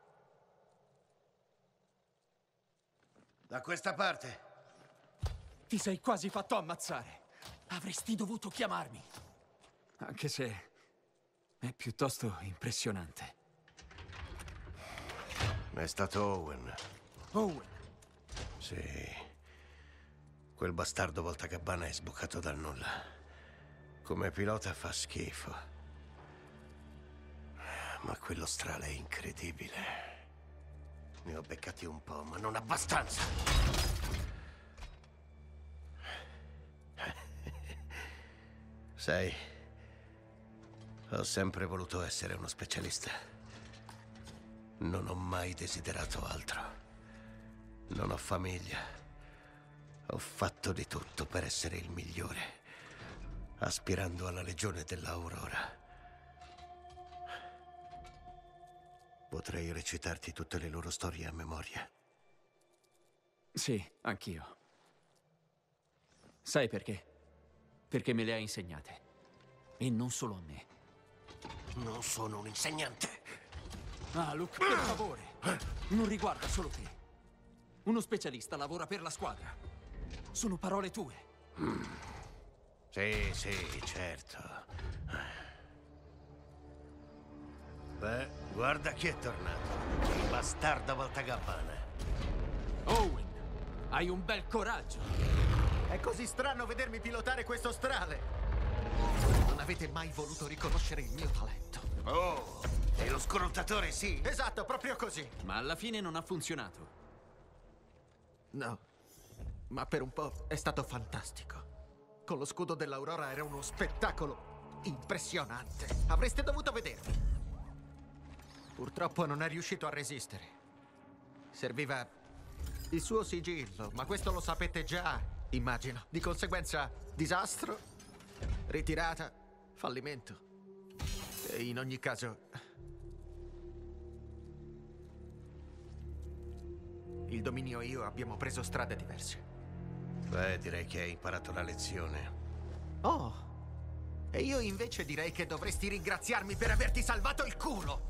S5: Da questa parte.
S3: Ti sei quasi fatto ammazzare. Avresti dovuto chiamarmi.
S10: Anche se è piuttosto impressionante.
S5: È stato Owen.
S3: Owen?
S5: Sì. Quel bastardo voltagabbana è sbucato dal nulla. Come pilota fa schifo. Ma quello strale è incredibile. Ne ho beccati un po', ma non abbastanza. Sai, ho sempre voluto essere uno specialista. Non ho mai desiderato altro. Non ho famiglia. Ho fatto di tutto per essere il migliore, aspirando alla legione dell'Aurora. Potrei recitarti tutte le loro storie a memoria.
S10: Sì, anch'io. Sai perché? Perché me le ha insegnate. E non solo a me.
S5: Non sono un insegnante.
S10: Ah, Luke, per favore. Non riguarda solo te. Uno specialista lavora per la squadra. Sono parole tue.
S5: Mm. Sì, sì, certo. Beh, guarda chi è tornato. Il bastardo Voltagabbana.
S10: Owen, hai un bel coraggio.
S12: È così strano vedermi pilotare questo strale. Non avete mai voluto riconoscere il mio talento.
S5: Oh, e lo scrotatore sì.
S12: Esatto, proprio così.
S10: Ma alla fine non ha funzionato.
S12: No, ma per un po' è stato fantastico. Con lo scudo dell'Aurora era uno spettacolo impressionante. Avreste dovuto vedermi. Purtroppo non è riuscito a resistere. Serviva il suo sigillo, ma questo lo sapete già, immagino. Di conseguenza, disastro, ritirata, fallimento. E in ogni caso, il dominio e io abbiamo preso strade diverse.
S5: Beh, direi che hai imparato la lezione.
S12: Oh, e io invece direi che dovresti ringraziarmi per averti salvato il culo.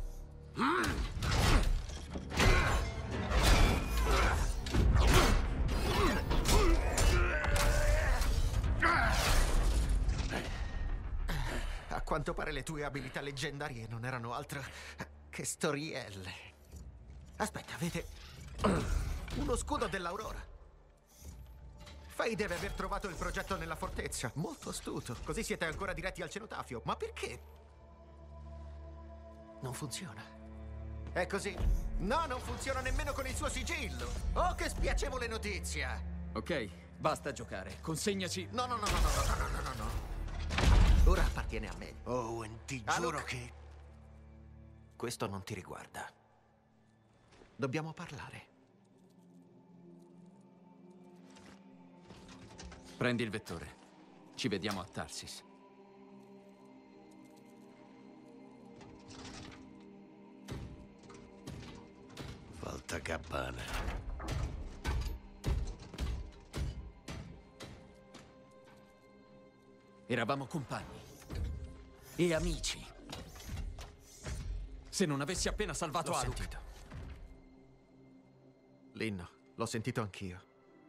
S12: A quanto pare le tue abilità leggendarie non erano altro che storielle. Aspetta, vede? Uno scudo dell'Aurora. Fai deve aver trovato il progetto nella fortezza. Molto astuto. Così siete ancora diretti al cenotafio. Ma perché? Non funziona. È così? No, non funziona nemmeno con il suo sigillo. Oh, che spiacevole notizia.
S10: Ok, basta giocare. Consegnaci.
S12: No, no, no, no, no, no, no, no, no, no. Ora appartiene a me.
S5: Owen, ti
S12: Ah,
S5: giuro
S12: Luke.
S5: che...
S12: Questo non ti riguarda. Dobbiamo parlare.
S10: Prendi il vettore. Ci vediamo a Tarsis.
S5: Voltagabbana.
S10: Eravamo compagni. E amici. Se non avessi appena salvato
S12: L'ho
S10: Aluk.
S12: sentito. L'inno, l'ho sentito anch'io.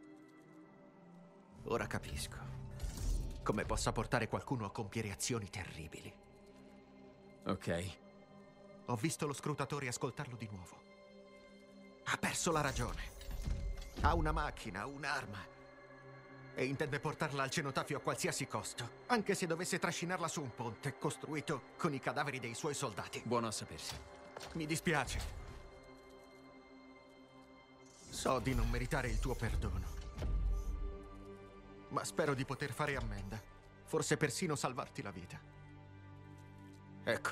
S12: Ora capisco come possa portare qualcuno a compiere azioni terribili.
S10: Ok.
S12: Ho visto lo scrutatore ascoltarlo di nuovo. Ha perso la ragione. Ha una macchina, un'arma. E intende portarla al cenotafio a qualsiasi costo, anche se dovesse trascinarla su un ponte costruito con i cadaveri dei suoi soldati.
S10: Buono a sapersi.
S12: Mi dispiace. So di non meritare il tuo perdono. Ma spero di poter fare ammenda. Forse persino salvarti la vita. Ecco.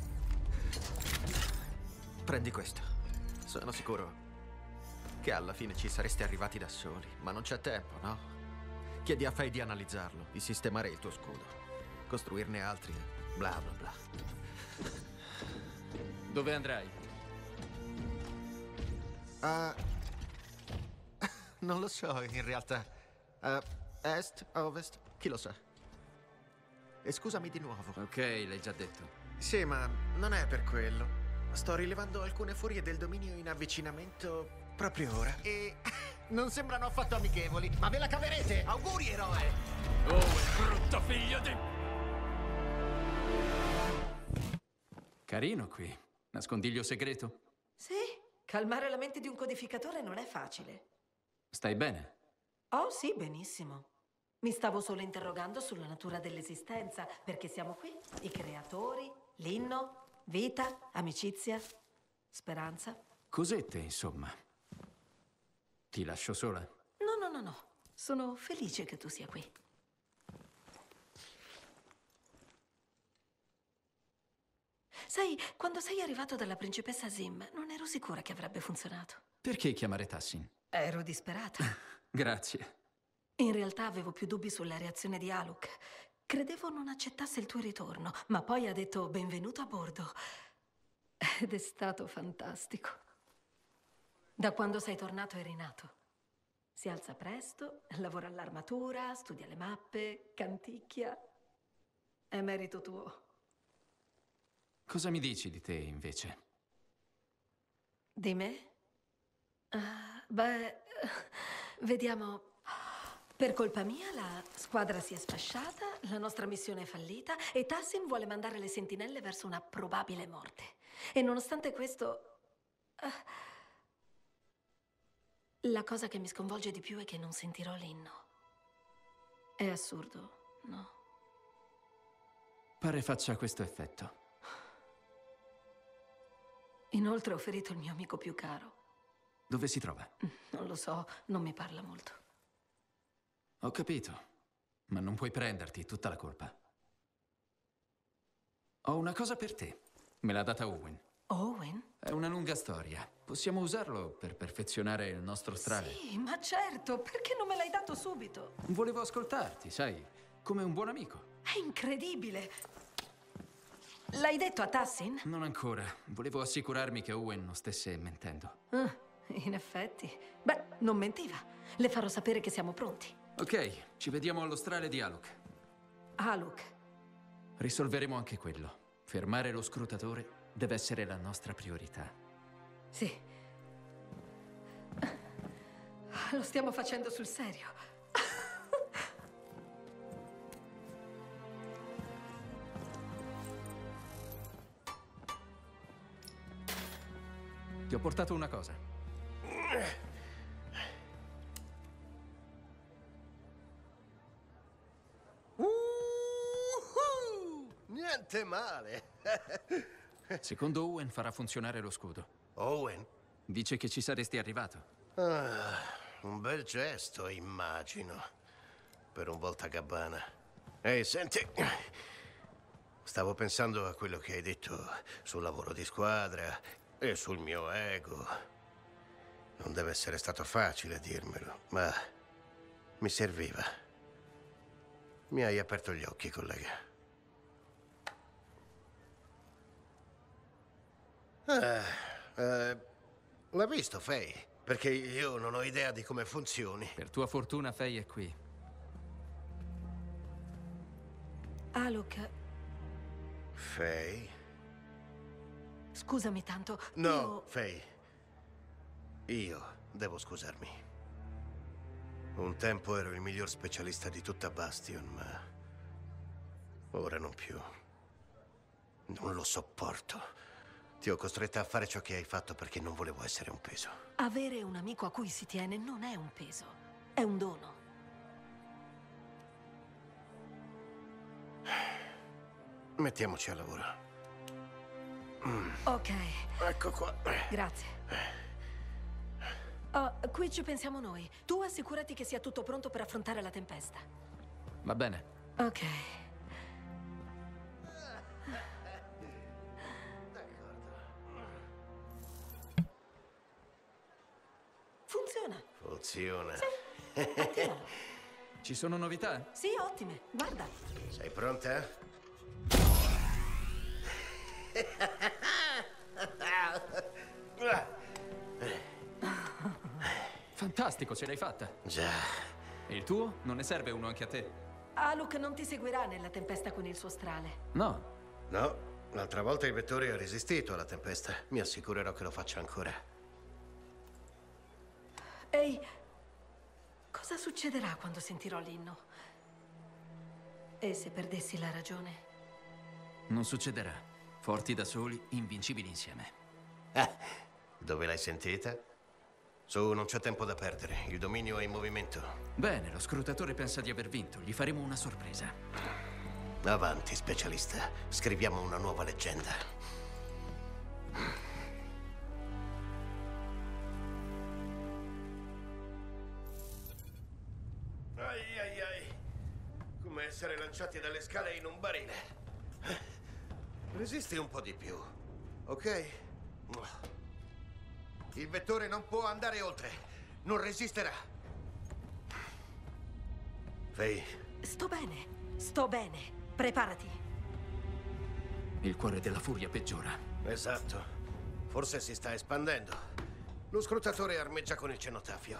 S12: Prendi questo. Sono sicuro che alla fine ci sareste arrivati da soli. Ma non c'è tempo, no? Chiedi a Faye di analizzarlo, di sistemare il tuo scudo, costruirne altri e bla bla bla.
S10: Dove andrai?
S12: Uh, non lo so, in realtà. Uh, est, ovest, chi lo sa. E scusami di nuovo.
S10: Ok, l'hai già detto.
S12: Sì, ma non è per quello. Sto rilevando alcune furie del dominio in avvicinamento proprio ora. E non sembrano affatto amichevoli, ma ve la caverete! Auguri, eroe!
S10: Oh, il brutto figlio di... Carino qui. Nascondiglio segreto?
S2: Sì, calmare la mente di un codificatore non è facile.
S10: Stai bene?
S2: Oh sì, benissimo. Mi stavo solo interrogando sulla natura dell'esistenza, perché siamo qui, i creatori, l'inno, vita, amicizia, speranza.
S10: Cosette, insomma. Ti lascio sola?
S2: No, no, no, no. Sono felice che tu sia qui. Sai, quando sei arrivato dalla principessa Zim, non ero sicura che avrebbe funzionato.
S10: Perché chiamare Tassin?
S2: Ero disperata.
S10: Grazie.
S2: In realtà avevo più dubbi sulla reazione di Aluk. Credevo non accettasse il tuo ritorno, ma poi ha detto benvenuto a bordo. Ed è stato fantastico. Da quando sei tornato è rinato. Si alza presto, lavora all'armatura, studia le mappe, canticchia. È merito tuo.
S10: Cosa mi dici di te, invece?
S2: Di me? Uh, beh, vediamo. Per colpa mia la squadra si è sfasciata, la nostra missione è fallita e Tassin vuole mandare le sentinelle verso una probabile morte. E nonostante questo... Uh, la cosa che mi sconvolge di più è che non sentirò l'inno. È assurdo, no?
S17: Pare faccia questo effetto.
S2: Inoltre ho ferito il mio amico più caro.
S17: Dove si trova?
S2: Non lo so, non mi parla molto.
S17: Ho capito, ma non puoi prenderti tutta la colpa. Ho una cosa per te. Me l'ha data Owen.
S2: Owen?
S17: È una lunga storia. Possiamo usarlo per perfezionare il nostro strale.
S2: Sì, ma certo, perché non me l'hai dato subito?
S17: Volevo ascoltarti, sai, come un buon amico.
S2: È incredibile! L'hai detto a Tassin?
S17: Non ancora. Volevo assicurarmi che Owen non stesse mentendo.
S2: Ah, in effetti. Beh, non mentiva. Le farò sapere che siamo pronti.
S17: Ok, ci vediamo allo strale di Aluk.
S2: Aluk.
S17: Risolveremo anche quello. Fermare lo scrutatore deve essere la nostra priorità.
S2: Sì. Lo stiamo facendo sul serio.
S17: Ti ho portato una cosa.
S5: Uh-huh! Niente male.
S17: Secondo Owen farà funzionare lo scudo.
S5: Owen?
S17: Dice che ci saresti arrivato.
S5: Ah, un bel gesto, immagino. Per un voltagabbana. Ehi, senti. Stavo pensando a quello che hai detto sul lavoro di squadra e sul mio ego. Non deve essere stato facile dirmelo, ma mi serviva. Mi hai aperto gli occhi, collega. Ah, eh, l'ha visto, Faye? Perché io non ho idea di come funzioni.
S17: Per tua fortuna, Faye è qui.
S2: Aluk.
S5: Faye?
S2: Scusami tanto.
S5: No,
S2: io...
S5: Faye. Io devo scusarmi. Un tempo ero il miglior specialista di tutta Bastion, ma ora non più. Non lo sopporto. Ti ho costretta a fare ciò che hai fatto perché non volevo essere un peso.
S2: Avere un amico a cui si tiene non è un peso, è un dono.
S5: Mettiamoci al lavoro. Mm.
S2: Ok.
S5: Ecco qua.
S2: Grazie. Oh, qui ci pensiamo noi. Tu assicurati che sia tutto pronto per affrontare la tempesta.
S17: Va bene.
S2: Ok. Funziona.
S5: Funziona.
S2: Sì.
S17: Ci sono novità?
S2: Sì, ottime. Guarda.
S5: Sei pronta?
S17: Fantastico, ce l'hai fatta.
S5: Già.
S17: E il tuo? Non ne serve uno anche a te?
S2: Aluk non ti seguirà nella tempesta con il suo strale.
S17: No.
S5: No, l'altra volta il vettore ha resistito alla tempesta. Mi assicurerò che lo faccia ancora.
S2: Ehi, cosa succederà quando sentirò l'inno? E se perdessi la ragione?
S17: Non succederà. Forti da soli, invincibili insieme.
S5: Ah, dove l'hai sentita? Su, non c'è tempo da perdere. Il dominio è in movimento.
S17: Bene, lo scrutatore pensa di aver vinto. Gli faremo una sorpresa.
S5: Avanti, specialista. Scriviamo una nuova leggenda. Ai ai ai. Come essere lanciati dalle scale in un barile. Resisti un po' di più, ok? Il vettore non può andare oltre. Non resisterà. Faye.
S2: Sto bene, sto bene. Preparati.
S17: Il cuore della furia peggiora.
S5: Esatto. Forse si sta espandendo. Lo scrutatore armeggia con il cenotafio.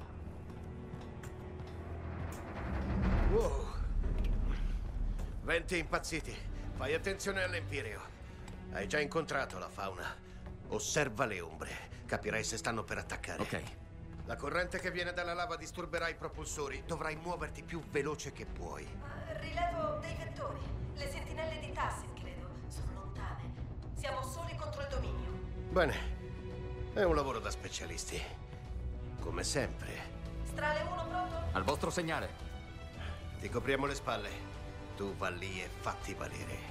S5: Wow. Venti impazziti. Fai attenzione all'Empireo. Hai già incontrato la fauna. Osserva le ombre. Capirai se stanno per attaccare.
S17: Ok.
S5: La corrente che viene dalla lava disturberà i propulsori. Dovrai muoverti più veloce che puoi.
S2: Uh, rilevo dei vettori. Le sentinelle di Tassin, credo. Sono lontane. Siamo soli contro il
S5: Bene, è un lavoro da specialisti. Come sempre.
S2: Strale uno pronto?
S17: Al vostro segnale.
S5: Ti copriamo le spalle. Tu va lì e fatti valere.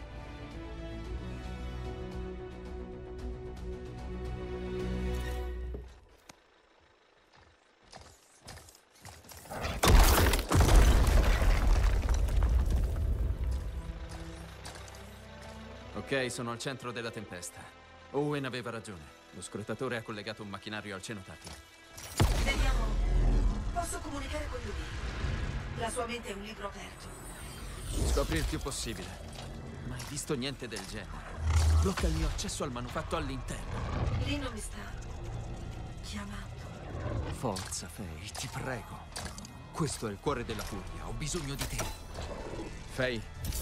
S17: Ok, sono al centro della tempesta. Owen aveva ragione. Lo scrutatore ha collegato un macchinario al cenotafio.
S2: Vediamo. Posso comunicare con lui. La sua mente è un libro aperto.
S17: Scopri il più possibile. Mai visto niente del genere. Blocca il mio accesso al manufatto all'interno.
S2: Lì non mi sta chiamando.
S17: Forza, Faye, ti prego. Questo è il cuore della furia. Ho bisogno di te. Faye.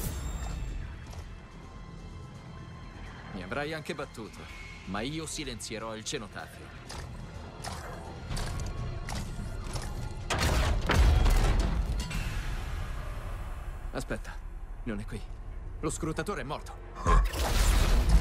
S17: Mi avrai anche battuto, ma io silenzierò il cenotafio. Aspetta, non è qui. Lo scrutatore è morto.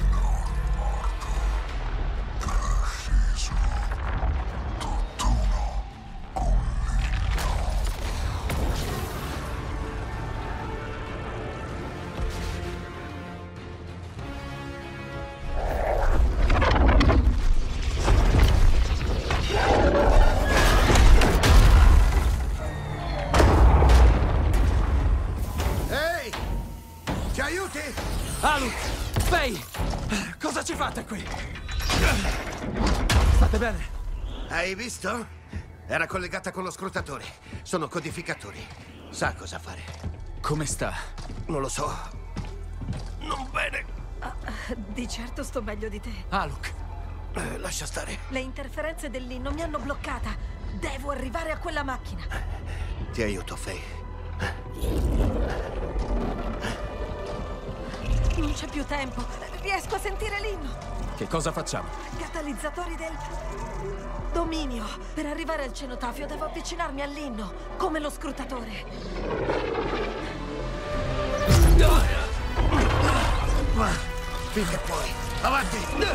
S17: Aluk! Faye! Cosa ci fate qui? State bene?
S5: Hai visto? Era collegata con lo scrutatore. Sono codificatori. Sa cosa fare.
S17: Come sta?
S5: Non lo so. Non bene.
S2: Uh, di certo sto meglio di te.
S17: Aluk!
S5: Eh, lascia stare.
S2: Le interferenze dell'inno mi hanno bloccata. Devo arrivare a quella macchina.
S5: Ti aiuto, Faye.
S2: Non c'è più tempo. Riesco a sentire l'inno.
S17: Che cosa facciamo?
S2: Catalizzatori del dominio. Per arrivare al cenotafio devo avvicinarmi all'inno, come lo scrutatore.
S5: Va, finché puoi. Avanti!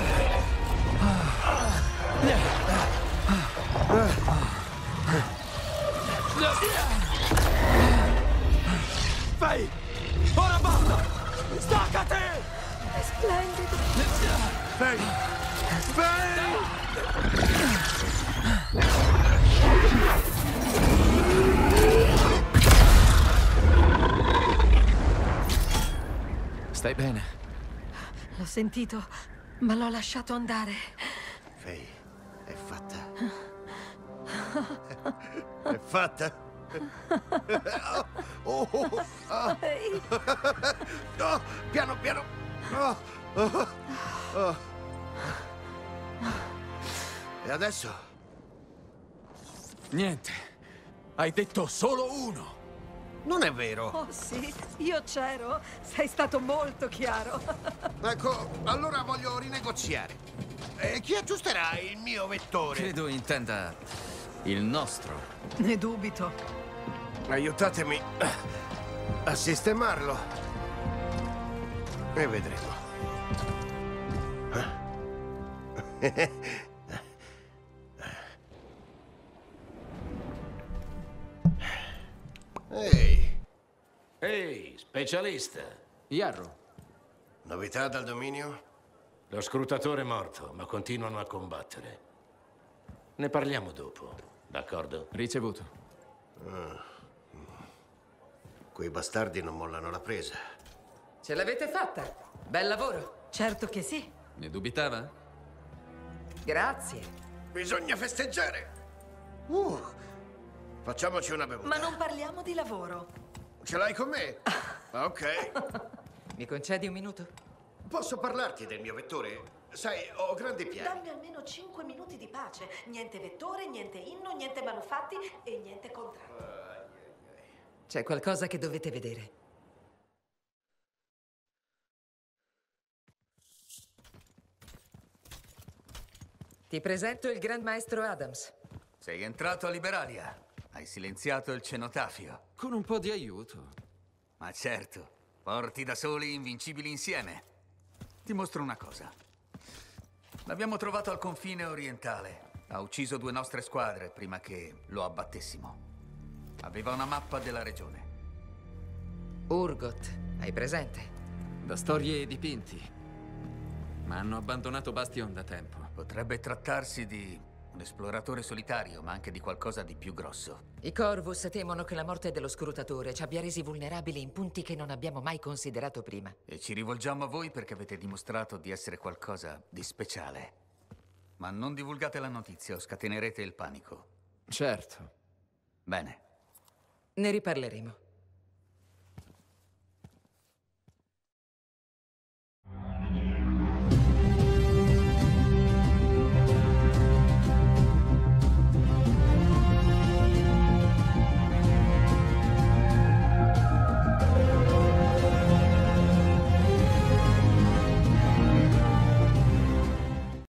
S17: Faye! Ora basta! Staccati!
S2: È splendido!
S5: Faye! Faye!
S17: Stai bene?
S2: L'ho sentito, ma l'ho lasciato andare.
S5: Faye, è fatta. È fatta? Oh, oh, oh, oh. No, piano, piano. Oh, oh, oh. E adesso?
S17: Niente. Hai detto solo uno.
S5: Non è vero.
S2: Oh sì, io c'ero. Sei stato molto chiaro.
S5: Ecco, allora voglio rinegoziare. E chi aggiusterà il mio vettore?
S17: Credo intenda il nostro.
S2: Ne dubito.
S5: Aiutatemi a sistemarlo e vedremo. Ehi.
S15: Ehi, specialista.
S17: Yarrow.
S5: Novità dal dominio?
S15: Lo scrutatore è morto, ma continuano a combattere. Ne parliamo dopo, d'accordo?
S17: Ricevuto.
S5: Ah. Quei bastardi non mollano la presa.
S16: Ce l'avete fatta? Bel lavoro.
S2: Certo che sì.
S17: Ne dubitava?
S16: Grazie.
S5: Bisogna festeggiare. Uh, facciamoci una bevuta.
S2: Ma non parliamo di lavoro.
S5: Ce l'hai con me? Ok.
S16: Mi concedi un minuto?
S5: Posso parlarti del mio vettore? Sai, ho grandi piani.
S2: Dammi almeno cinque minuti di pace. Niente vettore, niente inno, niente manufatti e niente contratto.
S16: C'è qualcosa che dovete vedere. Ti presento il Gran Maestro Adams.
S6: Sei entrato a Liberalia. Hai silenziato il cenotafio.
S17: Con un po' di aiuto.
S6: Ma certo, forti da soli, invincibili insieme. Ti mostro una cosa. L'abbiamo trovato al confine orientale. Ha ucciso due nostre squadre prima che lo abbattessimo. Aveva una mappa della regione.
S16: Urgot, hai presente?
S17: Da storie e dipinti. Ma hanno abbandonato Bastion da tempo.
S6: Potrebbe trattarsi di un esploratore solitario, ma anche di qualcosa di più grosso.
S16: I Corvus temono che la morte dello scrutatore ci abbia resi vulnerabili in punti che non abbiamo mai considerato prima.
S6: E ci rivolgiamo a voi perché avete dimostrato di essere qualcosa di speciale. Ma non divulgate la notizia o scatenerete il panico.
S17: Certo.
S6: Bene.
S16: Ne riparleremo.